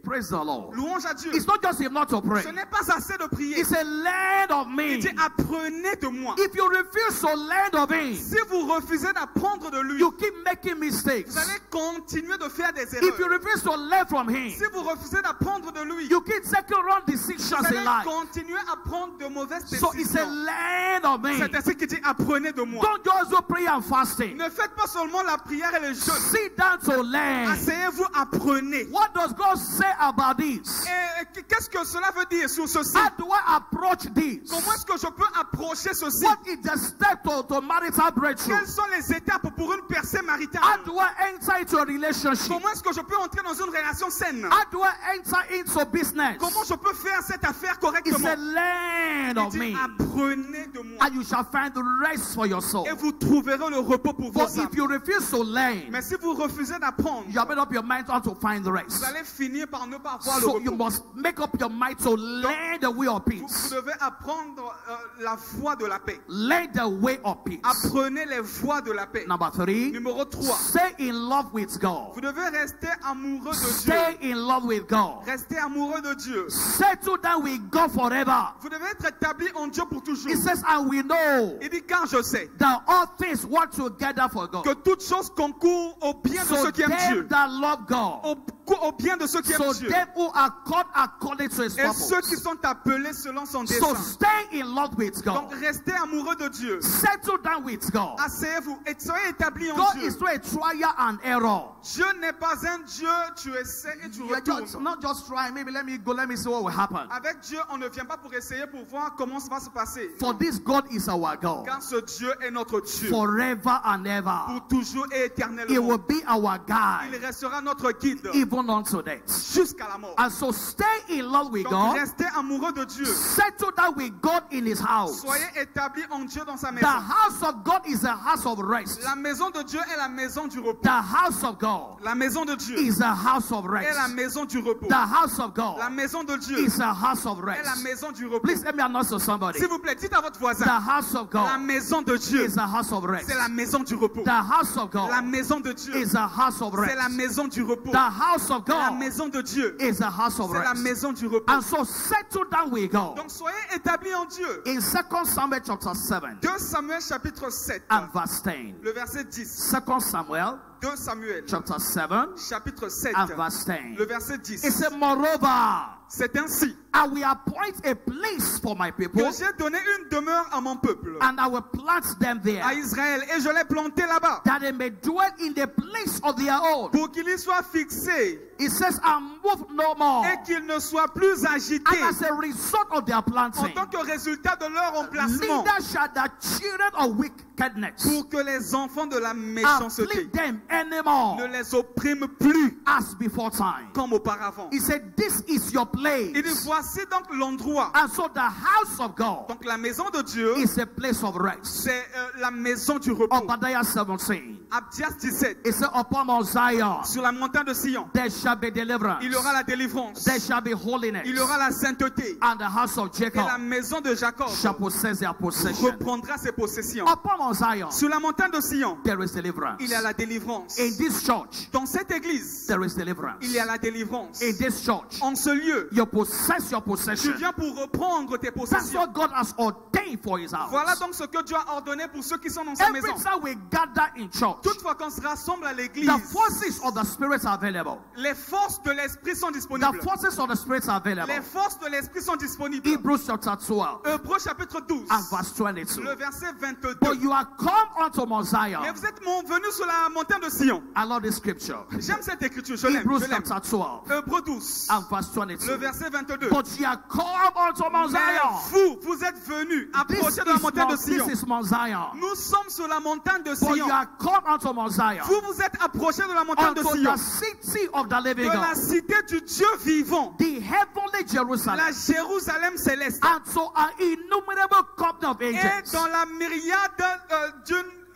Praise the Lord. Louange à Dieu. It's not just enough to pray. Ce n'est pas assez de prier. It's a learn of me. Il dit apprenez de moi. If you refuse to learn of him, Si vous refusez d'apprendre de lui, you keep making mistakes. vous allez continuer de faire des If you erreurs. refuse to learn from him, Si vous refusez d'apprendre de lui, you keep taking wrong vous decisions allez in life. continuer à prendre de mauvaises So it's a décisions. learn of me. C'est ainsi qu'il dit apprenez de moi. Don't just do prayer and fasting. Ne faites pas seulement la prière et le jeûne. Sit down to learn. Asseyez-vous, apprenez. What does God say about this? Et qu'est-ce que cela veut dire sur ceci? How do I approach this? Comment est-ce que je peux approcher ceci? What is the step to marital breakthrough? Quelles sont les étapes pour une percée maritale? How do I enter into a relationship? Comment est-ce que je peux entrer dans une relation saine? How do I enter into business? Comment je peux faire cette affaire It's correctement? a learn Il of dit, me. apprenez de moi And you shall find the rest for your soul. et vous trouverez le repos pour But vos âmes. if you refuse to learn, Mais si vous refusez d'apprendre, you have made up your mind how to find the vous rest. allez finir par ne pas avoir le So you repos. must make up your mind to learn the way of Vous peace. devez apprendre la voie de la paix. Learn the way of peace. Apprenez les voies de la paix. Number 3, Numéro 3. stay in love with God. Vous devez rester amoureux de Dieu. Stay in love with God. Restez amoureux de Dieu. Settle down with God forever. Vous devez être établi en Dieu pour toujours. It says, and we know Il dit car je sais that all things work together for God. que toutes choses concourent au bien de So ceux qui aiment them Dieu. that love God, Au bien de ceux qui so aiment Dieu. them who are called according to His Et ceux qui purpose. sont appelés selon son So dessein. stay in love with Donc God. restez amoureux de Dieu. Settle down with God. Asseyez-vous et soyez établis en God Dieu. is not a trial and error. Dieu n'est pas un Dieu, tu essaies et tu You're just, retournes. not just trying. Maybe let me go. Let me see what will happen. Avec Dieu, on ne vient pas pour essayer pour voir comment ça va se passer. For this God is our God, Car ce Dieu est notre Dieu. forever and ever. Pour toujours et He éternellement. will be our Il guide, restera notre guide even unto death. jusqu'à la mort. And so stay in love with Donc God. restez amoureux de Dieu. Settle down with God in His house. Soyez établis en Dieu dans sa The maison. house of God is a house of rest. La maison de Dieu est la maison du repos. The house of God La maison de Dieu is a house of est la rest. maison du repos. The house of La God maison de Dieu is a house of est la rest. maison du repos. Please let me announce to somebody. S'il vous plaît, dites à votre The voisin, house of la God maison de Dieu, is a house of rest. c'est la maison du repos. The house of La God maison de Dieu, is a house of c'est la rest. maison du repos. The house of La God maison de Dieu, is a house of c'est la rest. maison du repos. And so settle down with God. Donc soyez établis en Dieu. In 2 Samuel chapter 7 2 Samuel chapitre 7, and verse 10. le verset 10. 2 Samuel 2 Samuel chapter 7 chapitre 7, and verse 10. le verset It 10. said, moreover, C'est ainsi I will appoint a place for my people, que j'ai donné une demeure à mon peuple, and I will plant them there, à Israël, et je l'ai planté là-bas, that they may dwell in the place of their own. pour qu'il y soit fixé It says, and move no more. et qu'il ne soit plus agité And as a result of their en planting, tant que résultat de leur emplacement, neither shall the children of wickedness pour que les enfants de la méchanceté afflict them anymore ne les oppriment plus as before time. comme auparavant. He said, this is your place. Il dit, voici donc l'endroit. And so the house of God Donc la maison de Dieu, is a place of rest. c'est la maison du repos. Obadiah 17. Abdias 17, It said, upon Mount Zion sur la montagne de Sion, there shall be deliverance. il y aura la délivrance, There shall be holiness. il y aura la sainteté, And the house of et Jacob la maison de Jacob shall possess their possession. reprendra ses possessions. Upon Mount Zion Sur la montagne de Sion, there is deliverance. il y a la délivrance. In this church Dans cette église, there is deliverance. il y a la délivrance. In this church En ce lieu, you possess your tu possession. viens pour reprendre tes That's possessions. what God has ordained for His house. Voilà donc ce que Dieu a ordonné pour ceux qui sont dans sa Every maison. time we gather in church, Toutefois, quand on se rassemble à l'église, the forces of the Spirit are available. les forces de l'esprit sont The disponibles. forces of the Spirit are available. Les forces de l'esprit sont disponibles. Hebrews chapter 12 Hébreux chapitre 12, and verse 22. le verset 22. But you are come unto Mount Zion. Mais vous êtes venus sur la montagne de Sion. I love this scripture. J'aime cette écriture, je l'aime. Hebrews Je l'aime. chapter 12 Hébreux 12, and verse le 22. verset 22. But you are come unto Mount Mais Zion. vous êtes venus This approcher de la montagne de is, Sion. this is Mount Zion. Nous sommes sur la montagne de But Sion. you are come unto Mount Zion. Vous vous êtes approchés de la montagne de Unto Sion, the city of the living de la God. cité du Dieu vivant, The heavenly Jerusalem. la Jérusalem céleste, And so an innumerable company of et angels. dans la myriade d'une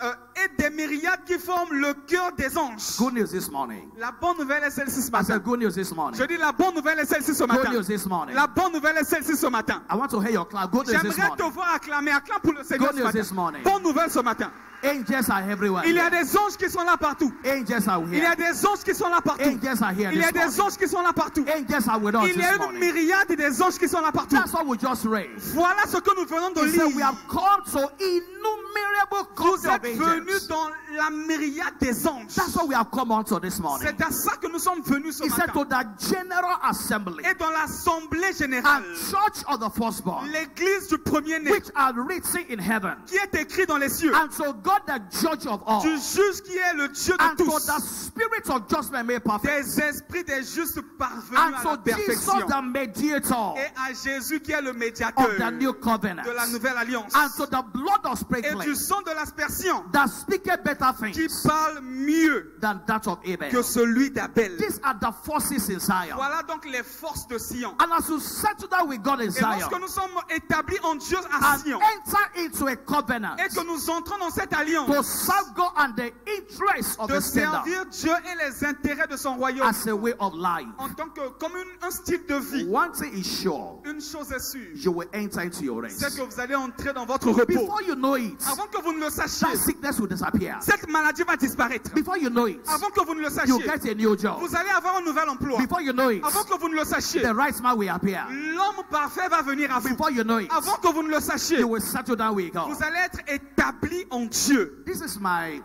et des myriades qui forment le cœur des anges. Good news this morning. La bonne nouvelle est celle-ci ce I matin. said good news this morning. Je dis la bonne nouvelle est celle-ci ce Good matin. news this morning. La bonne nouvelle est celle-ci ce matin. I want to hear your clap. Good news this J'aimerais te morning. voir acclamer. Acclame pour le Seigneur Good ce news this matin. morning. Bonne nouvelle ce matin. Angels are everywhere. Il y a des anges qui sont là partout. Angels are Il y a here. des anges qui sont là partout. Angels are here Il y a this des morning. anges qui sont là partout. Angels are with us Il y a this une morning. myriade des anges qui sont là partout. That's what we just read. Voilà ce que nous venons de He said we lire. have come to innumerable Vous company of êtes venus angels. dans la myriade des anges. That's what we have come on to this morning. C'est à ça que nous sommes venus ce He said to matin. the general assembly Et dans l'assemblée générale, and church of the firstborn, l'église du premier-né, which are written in heaven, qui est écrit dans les cieux, and to God the judge of all, du juge qui est le Dieu de and to tous, the spirit of judgment made perfect, des esprits des justes parvenus and à la to Jesus perfection, the mediator et à Jésus qui est le médiateur of the new covenant, de la nouvelle alliance, and to the blood of et sprinkling du sang de l'aspersion that speaketh better qui things parle mieux than that of Abel. que celui d'Abel. These are the forces in Zion. Voilà donc les forces de Sion. And as you settle down with God in Et Zion lorsque nous sommes établis en Dieu à and Sion, enter into a covenant et que nous entrons dans cette alliance to serve God and the interests of de the kingdom servir Dieu et les intérêts de son royaume as a way of life, en tant que comme un style de vie, one thing is sure, une chose est sûre, you will enter into your c'est rest. que vous allez entrer dans votre repos. Before you know it, Avant que vous ne le sachiez, that sickness will disappear. cette maladie va disparaître. Before you know it, Avant que vous ne le you sachiez, get a new job. vous allez avoir un nouvel emploi. Before you know it, Avant que vous ne le sachiez, the right man will appear. l'homme parfait va venir à vous. Before you know it, Avant que vous ne le sachiez, you will settle down with God. vous allez être établi en Dieu. This is my,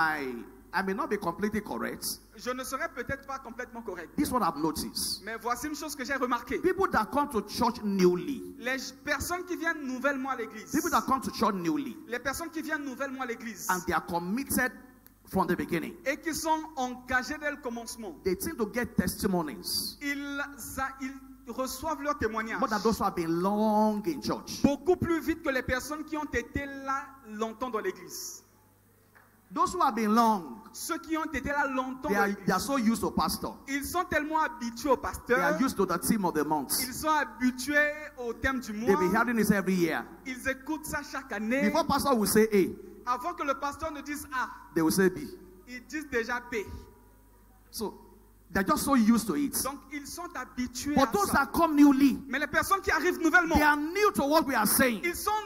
I may not be completely correct. Je ne serai peut-être pas complètement correct, This is what I've noticed. mais voici une chose que j'ai remarquée. People that come to church newly, Les personnes qui viennent nouvellement à l'église, people that come to church newly, les personnes qui viennent nouvellement à l'église and they are committed from the beginning, et qui sont engagées dès le commencement, they tend to get testimonies ils reçoivent leur témoignage more than those who have been long in church. beaucoup plus vite que les personnes qui ont été là longtemps dans l'église. Those who have been long, Ceux qui ont été là longtemps they dans are l'église, so used to pastor. ils sont tellement habitués au They pasteur, are used to the theme of the month. ils sont habitués au thème du They've been mois, hearing this every year. ils écoutent ça chaque année. Before pastor will say A, Avant que le pasteur ne dise A, they will say B. ils disent déjà B. So they're just so used to it. Donc ils sont habitués But à those ça. that come newly, Mais les personnes qui arrivent nouvellement, they are new to what we are saying.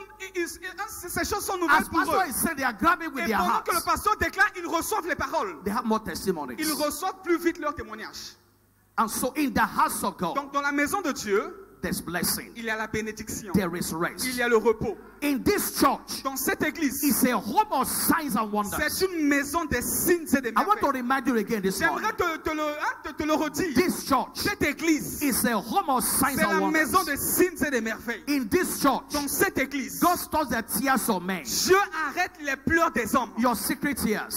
ces choses sont nouvelles As pour eux. pastor is saying, they are grabbing with Et their pendant que le hearts. pasteur déclare, ils reçoivent les paroles. They have more testimonies. Ils reçoivent plus vite leurs témoignages. And so in the house of God, Donc dans la maison de Dieu, there's blessing. il y a la bénédiction. There is rest. Il y a le repos. In this church, Dans cette église, it's a home of signs and wonders. c'est une maison des signes et des I want to merveilles. remind you again this morning. J'aimerais te le redire. This church Cette église, is a home of signs c'est and la wonders. maison des signes et des merveilles. In this church, Dans cette église, God stops the tears of men. Dieu arrête les pleurs des hommes. Your secret tears.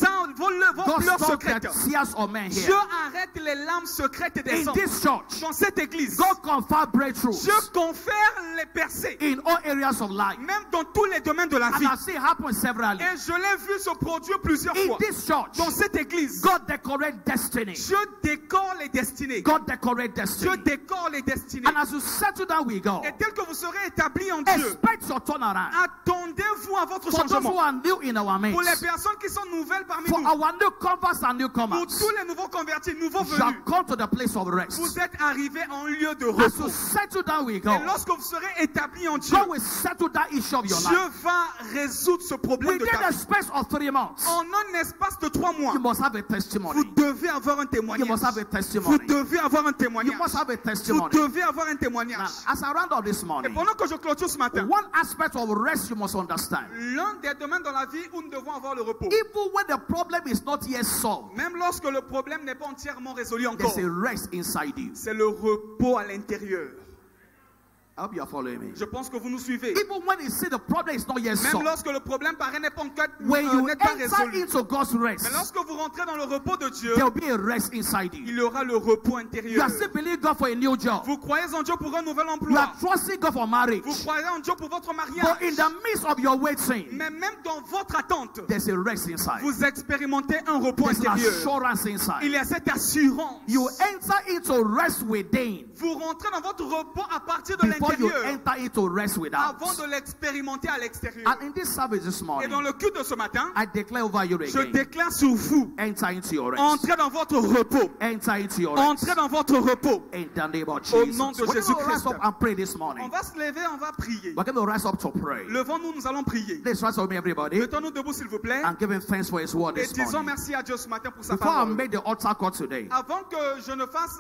Vos God pleurs stops secrètes. the tears of men Dieu here. arrête les larmes secrètes des In hommes. this church, Dans cette église, God confers breakthroughs Dieu confère les percées, in all areas of life. même dans tous les domaines de la And vie. I've seen it happen severally. Et je l'ai vu se produire plusieurs In fois. this church, Dans cette église, God decorate destiny. Dieu décore les destinées. God decorate Dieu destiny. décore les destinées. And as you settle down with God, Et tel que vous serez établis en Dieu, expect your turnaround. attendez-vous à votre For those who changement. are new in our Pour les midst, personnes qui sont nouvelles parmi for nous, our newcomers and pour newcomers, tous les nouveaux convertis, nouveaux you have venus, come to the place of rest. vous êtes arrivés en lieu de As you repos. settle down with Et God, lorsque vous serez établis en Dieu, God will settle that issue of your Dieu life. va résoudre ce problème de Within ta the vie. space of 3 months, En un espace de 3 mois, you must have a vous testimony. devez avoir un You témoignage. must have a Vous testimony. devez avoir un You témoignage. must have a Vous testimony. devez avoir un Now, témoignage. as I round up this Et morning, pendant que je clôture ce matin, one aspect of rest you must understand. l'un des domaines dans la vie où nous devons avoir le repos, Even when the problem is not yet solved, même lorsque le problème n'est pas entièrement résolu encore, there's a rest inside you. c'est le repos à l'intérieur. I hope you are following me. Je pense que vous nous suivez. Even when you see the problem is not yet Même solved, lorsque le problème paraît n'est pas when you n'est pas enter résolu. into God's rest, Mais lorsque vous rentrez dans le repos de Dieu, there will be a rest inside you. il y aura le repos You intérieur. are still believing God for a new job. Vous croyez en Dieu pour un nouvel You emploi. are trusting God for marriage. Vous croyez en Dieu pour votre But mariage. in the midst of your waiting, Mais même dans votre attente, there's a rest inside. vous expérimentez un repos There's an intérieur. assurance Il inside. y a cette assurance. You enter into rest within Vous rentrez dans votre repos à partir de before before you l'intérieur enter into rest without. avant de l'expérimenter à l'extérieur. And in this service this Et morning, dans le culte de ce matin, I declare over you je again, déclare sur vous, enter into your rest. entrez dans votre repos. Enter into your rest. Entrez dans votre repos. In the name of Au Jesus. nom de We're going to Jésus-Christ. rise up and pray this On morning. va se lever, on va prier. We're going to rise up to pray. Levons-nous, nous allons prier. Let's rise up with me, everybody, Mettons-nous debout, s'il vous plaît. and give him thanks for his word Et this disons morning. merci à Dieu ce matin pour sa Before I parole. make the altar call today, Avant que je ne fasse,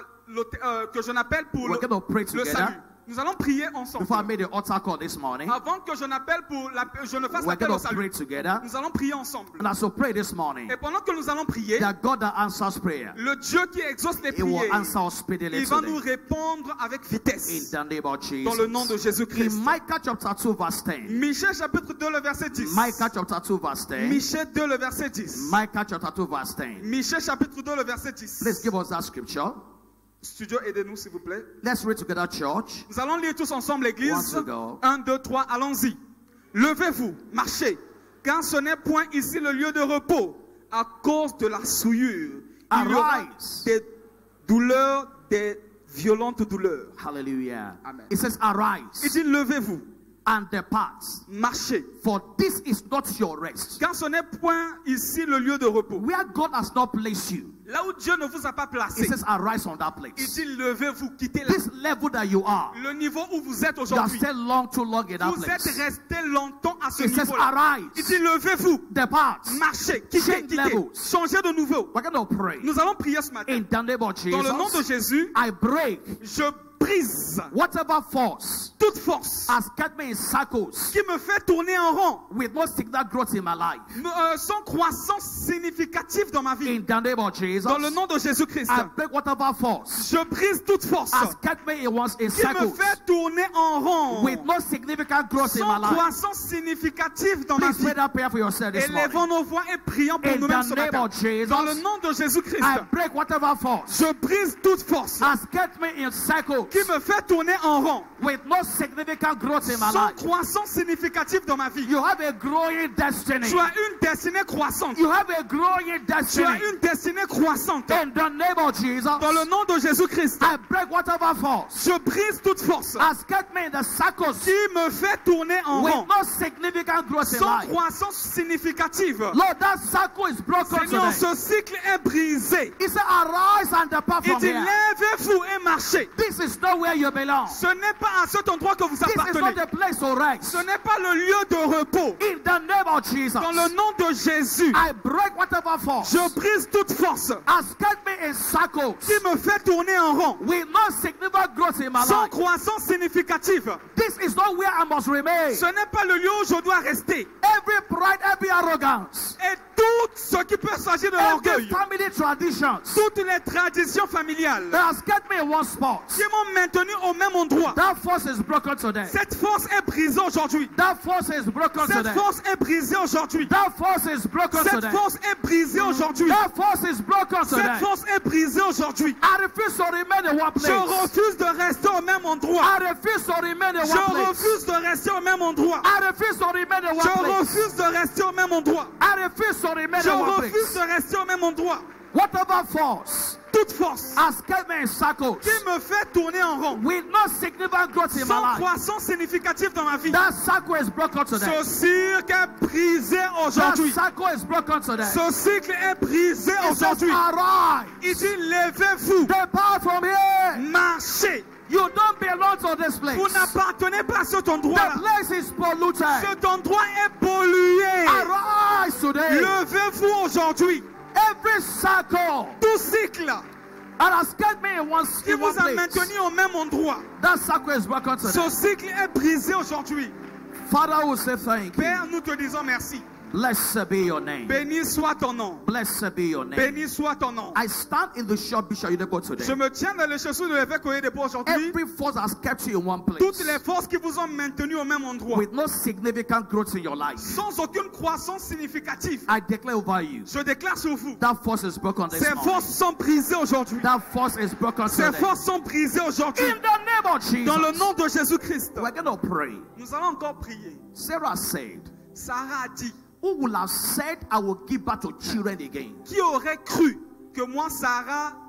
que je n'appelle pour we're going to pray le salut. together. Nous allons prier ensemble. Before I make the altar call this morning, Avant que je n'appelle je ne fasse we're l'appel going au to pray salut. together. Nous allons prier ensemble. And as we pray this morning, Et pendant que nous allons prier, that God that answers prayer, le Dieu qui exauce les He will prières, answer us speedily il va nous today. répondre avec In vitesse. the name of Dans le nom de Jesus. Jésus-Christ. In Micah chapter 2 verse 10. Michée chapitre 2, le verset 10. Micah chapter 2 verse 10. Michée 2, le verset 10. Micah chapter 2 verse 10. Michée chapitre 2, le verset 10. Please give us that scripture. Studio, aidez-nous s'il vous plaît. Let's read together, church. Nous allons lire tous ensemble l'église. One to go. 1, 2, 3, allons-y. Levez-vous, marchez, car ce n'est point ici le lieu de repos à cause de la souillure. Il y aura Arise. des douleurs, des violentes douleurs. Hallelujah. Amen. It says, Il arise dit levez-vous, and depart, marchez, for this is not your rest. car ce n'est point ici le lieu de repos. Where God has not placed you, Là où Dieu ne vous a pas it placé, says, arise on that il place. dit levez-vous, quittez This level that you are, le niveau où vous êtes you are aujourd'hui. still too long in that Vous êtes place. resté longtemps à ce It says, niveau-là. Il arise, dit levez-vous, depart. marchez, quittez, Change quittez, levels. changez de nouveau. We're going to pray. Nous allons prier ce matin. In the name of Dans le nom de Jesus, Jésus, I break je brise whatever force toute force has kept me in circles qui me fait tourner en rond with no signal growth in my life. sans croissance significative dans ma vie. In the name of Jesus, Dans le nom de Jésus-Christ, I break whatever force je brise toute force has kept me in qui me circles fait tourner en rond with no significant growth in my sans life. croissance significative dans ma Please vie. pray that prayer for yourself this Élevons morning. nos voix et prions pour In nous-mêmes the ce name matin. of Jesus, Dans le nom de Jésus-Christ, I break whatever force je brise toute force has kept me in circles qui me fait tourner en rond with no significant growth in my sans life. croissance significative dans ma vie. You have a growing destiny. Tu as une destinée croissante. You have a growing Tu as destiny. une destinée croissante. In the name of Jesus, Dans le nom de Jésus-Christ, I break whatever force je brise toute force has kept me in the circles qui me fait tourner en with rond no significant growth in sans life. croissance significative. Lord, that circle is broken Seigneur, today. ce cycle est brisé. He said, arise and depart Il from dit, here. levez-vous et marchez. This is not where you belong. Ce n'est pas à cet endroit que vous This is appartenez. not the place to rest. Ce n'est pas le lieu de repos. In the name of Jesus, Dans le nom de Jésus, I break whatever force je brise toute force has kept me in circles qui me fait tourner en rond with no significant growth in my sans life. croissance significative. This is not where I must remain. Ce n'est pas le lieu où je dois rester. Every pride, every arrogance, Et tout ce qui peut s'agir de every l'orgueil, family traditions toutes les traditions familiales that has kept me in one spot, qui m'ont maintenu au même endroit, that force is broken today. cette force est brisée aujourd'hui. That force is broken Cette today. force est brisée aujourd'hui. That force is broken Cette today. force est brisée aujourd'hui. That force is broken Cette today. force est brisée aujourd'hui. I refuse to remain in one Je place. refuse de rester au même endroit. I refuse to remain in Je one place. refuse de rester au même endroit. I refuse to remain in Je one place. refuse de rester au même endroit. I refuse to remain Je in one refuse place. de rester au même endroit. Whatever force Toute force has kept me in circles qui me fait tourner en rond with no significant growth in my sans life, croissance significative dans ma vie. that circle is broken today. Ce cycle est brisé That aujourd'hui. circle is broken today. Ce cycle est brisé It says, aujourd'hui. arise, Il dit levez-vous, depart from here. marchez. You don't belong to this place. Vous n'appartenez pas à cet endroit-là. The place is polluted. Cet endroit est pollué. Arise today. Levez-vous aujourd'hui. Every circle Tout cycle that has kept me in one qui vous a place, maintenu au même endroit. that circle is broken today. Ce cycle est brisé aujourd'hui. Father, we say thank you. Père, nous te disons merci. Blessed be your name. Béni soit ton nom. Blessed be your name. Béni soit ton nom. I stand in the shop Bishop Udebo today. Je me tiens dans le chaussure de l'évêque Oyedepo aujourd'hui. Every force has kept you in one place Toutes les forces qui vous ont maintenu au même endroit, with no significant growth in your life. sans aucune croissance significative, I declare over you, je déclare sur vous, that force is broken this ces morning. forces sont brisées aujourd'hui. That force is broken Ces today. forces sont brisées aujourd'hui. In the name of Jesus. Dans le nom de Jésus-Christ, We're going to pray. nous allons encore prier. Sarah said, Sarah a dit, who will have said I will give birth to children again? qui aurait cru que moi, Sarah,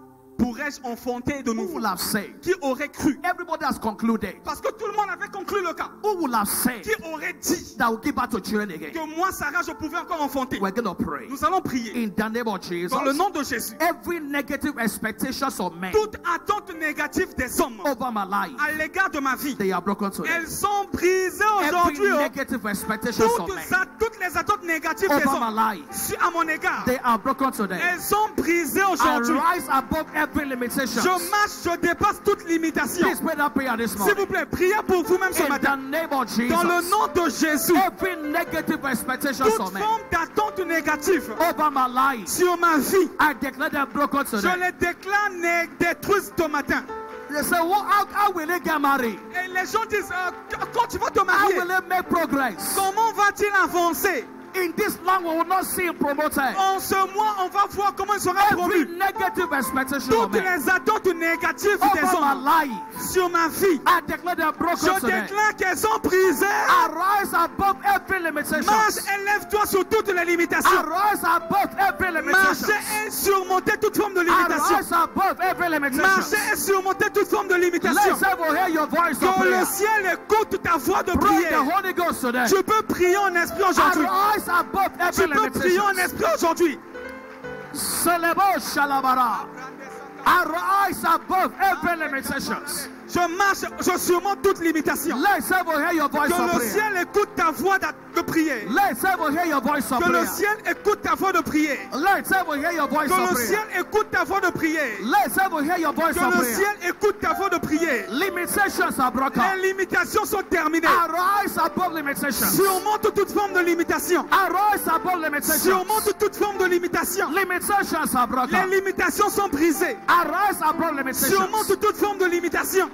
pourrais-je enfanter de Who nouveau? will have said? Qui aurait cru? Everybody has concluded. Parce que tout le monde avait conclu le cas. Who will have said Qui aurait dit that will give back to children again? que moi, Sarah, je pouvais encore enfanter? We're going to pray. Nous allons prier. In the name of Jesus. Dans le nom de Jésus. Every negative expectations of men Toute attente négative des hommes over my life, à l'égard de ma vie, they are broken today. elles sont brisées Every aujourd'hui. negative expectations of men Toutes les attentes négatives des over my hommes life, à mon égard, they are broken today. elles sont brisées I aujourd'hui. rise above every limitation. Je marche, je dépasse toute limitation. Please pray that prayer this S'il morning. vous plaît, priez pour vous-même ce In the matin. name of Jesus. Dans le nom de Jésus, Every negative expectations toute of men forme d'attente négative over my life, sur ma vie, I declare them broken je today. les déclare détruites ce matin. They say, well, how will they get married? Et les gens disent, quand tu vas te How marier, will they make progress? comment va-t-il avancer? In this land, we will not see him promoted. En ce mois, on va voir comment il sera Every promu. negative expectation of Toutes men les attentes négatives des over my hommes life, sur ma vie, I declare them broken je today. déclare qu'elles sont brisées. Arise above every limitation. Marche et lève-toi sur toutes les limitations. Arise above every limitation. Marcher et surmonter toute forme de limitation. Arise above every limitation. Marcher et surmonter toute forme de limitation. Let's ever hear your voice of Que prayer. le ciel écoute ta voix de Pray the prière. Holy Ghost today. Tu peux prier en esprit aujourd'hui. Arise above every Tu peux prier en limitation. esprit aujourd'hui. Celebo Shalabara. Arise above every limitations. Je marche, je surmonte toute limitation. Let's ever hear your voice Que of le prayer. ciel écoute ta voix de prière. Let's ever hear your voice of Que le prayer. ciel écoute ta voix de prière. Let's ever hear your voice Que of le prayer. ciel écoute ta voix de prière. Let's ever hear your voice Que of le prayer. ciel écoute ta voix de prière. Limitations are broken. Les limitations sont terminées. Arise above limitations. Surmonte toute forme de limitation. Arise above limitations. Surmonte toute forme de limitation. Limitations are broken. Les limitations sont brisées. Arise above limitations. Surmonte toute forme de limitation.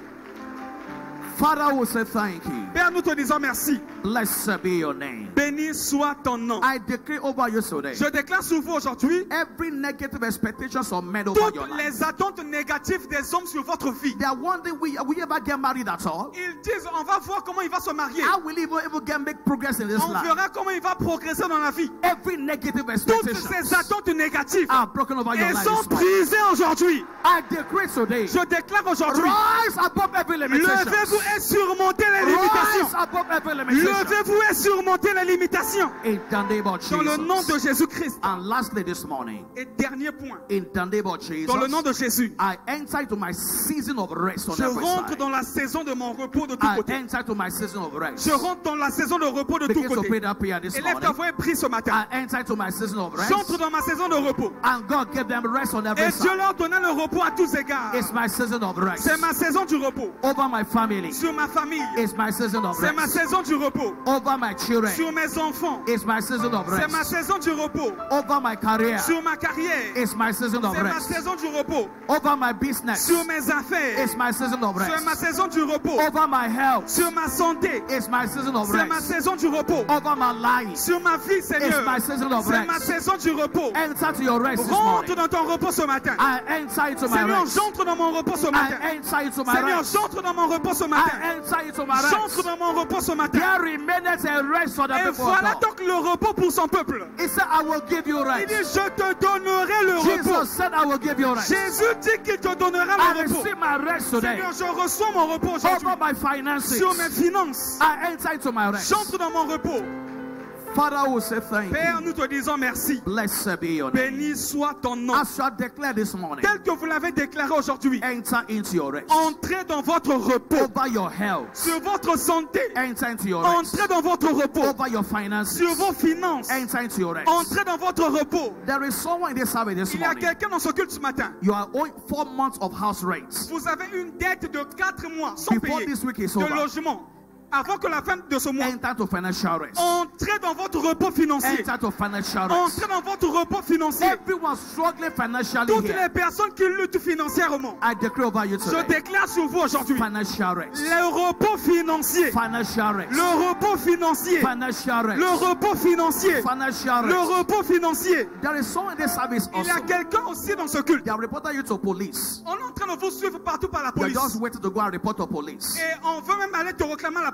Father, we say thank you. Père, nous te disons merci. Blessed be your name. Béni soit ton nom. I decree over you today. Je déclare sur vous aujourd'hui Every negative expectations of men over toutes your life. les attentes négatives des hommes sur votre vie. They are wondering, will we ever get married at all? Ils disent, on va voir comment il va se marier. How will he ever get make progress in this On life? verra comment il va progresser dans la vie. Every negative Toutes expectations ces attentes négatives, are broken over your elles life. sont this morning. brisées aujourd'hui. I decree today. Je déclare aujourd'hui, Rise above every limitation. levez-vous et surmontez les Rise limitations. above every limitation. Levez-vous et surmontez les limitations. In the name of Dans le nom de Jesus. Jésus-Christ. And lastly this morning, Et dernier point. in the name of Jesus, Dans le nom de Jésus. I enter into my season of rest on Je every rentre side. dans la saison de mon repos de tous I côtés. enter into my season of rest. Je rentre dans la saison de repos de tous Begin to pray côtés. that prayer this Élève ta morning. voix et prie ce matin. I enter into my season of rest. J'entre dans ma saison de repos. And God gave them rest on every Et Dieu side. leur donna le repos à tous égards. It's my season of rest. C'est ma saison du repos. Over my family. Sur ma famille. It's my season of C'est ma rest. saison du repos. Over my children. Sur mes enfants. It's my season of C'est ma rest. saison du repos. Over my career. Sur ma carrière. It's my season of C'est ma rest. saison du repos. Over my business. Sur mes affaires. It's my season of C'est ma rest. saison du repos. Over my health. Sur ma santé. It's my season of C'est ma rest. saison du repos. Over my life. Sur ma vie, Seigneur. It's my season of C'est ma rest. saison du repos. Enter to your rest this Rentre morning. dans ton repos ce matin. I enter into my Seigneur, rest. j'entre dans mon repos ce matin. I enter into my Seigneur, rest. j'entre dans mon repos ce matin. I enter into my J'entre rest. dans mon repos ce matin. There remaineth a rest for the Et people of voilà God. donc le repos pour son peuple. He said, I will give you Il dit, rest. je te donnerai le repos. Jesus said, I will give you rest. Jésus dit qu'il te donnera I le repos. receive my rest today. Seigneur, je reçois mon repos aujourd'hui. Over my finances. Sur mes finances. I enter into my rest. J'entre dans mon repos. Father, we say thank Père, you. nous te disons merci. Blessed be your name. Béni soit ton nom. As you have declared this morning, Tel que vous l'avez déclaré aujourd'hui. enter into your rest. Entrez dans votre repos. Over your health. Sur votre santé. Enter into your rest. Entrez dans votre repos. Over your finances. Sur vos finances. Enter into your rest. Entrez dans votre repos. There is someone in this service this Il y a morning. quelqu'un dans ce culte ce matin. You are owing 4 months of house rent. Vous avez une dette de 4 mois sans Before payer this week is de over, logement. Avant que la fin de ce mois. enter to financial rest. Entrez dans votre repos financier. Enter to financial rest. Entrez dans votre repos financier. Everyone struggling financially Toutes here. les personnes qui luttent financièrement. I declare over you Je today. déclare sur vous aujourd'hui. Financial rest. Le repos financier. Financial rest. Le repos financier. Financial rest. Le repos financier. Financial Le rest. repos financier. There is someone in this service Il y a also. quelqu'un aussi dans ce culte. They have reported you to police. On est en train de vous suivre partout par la You're police. just waiting to go and report to police. Et on veut même aller te réclamer à la They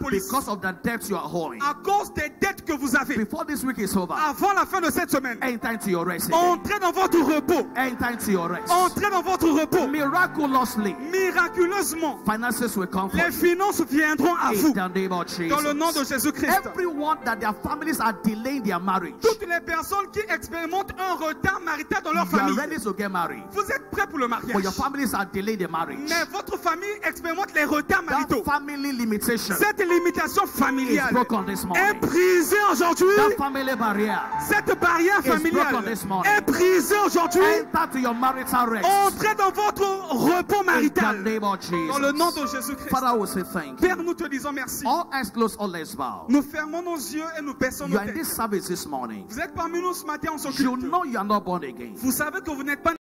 police. because of the debts you are owing. À cause des dettes que vous avez. Before this week is over, Avant la fin de cette semaine, enter into your rest. again. entrez dans votre repos. Enter into your rest. Entrez dans votre repos. Miraculously, Miraculeusement, finances will come for les you. finances viendront à In vous. the name of Dans le nom de Jesus. Jésus-Christ. Everyone that their families are delaying their marriage, Toutes les personnes qui expérimentent un retard marital dans leur you are famille, ready to get married, vous êtes prêts pour le but mariage. your families are delaying the marriage. Mais votre famille expérimente les retards maritaux. That family limitation Cette limitation is familiale broken this est morning. brisée aujourd'hui. That family barrier, Cette barrière broken familiale this morning. est brisée aujourd'hui. enter to your marital rest. Entrez dans votre repos In the marital. name of Dans le nom Jesus. de Jésus-Christ. Father, we say thank you. Père, nous te disons merci. All eyes closed, all eyes bowed. Nous fermons nos yeux et nous baissons You nos are in têtes. this service this morning. Vous êtes parmi nous ce matin, on You s'occupe. know you are not born again. Vous savez que vous n'êtes pas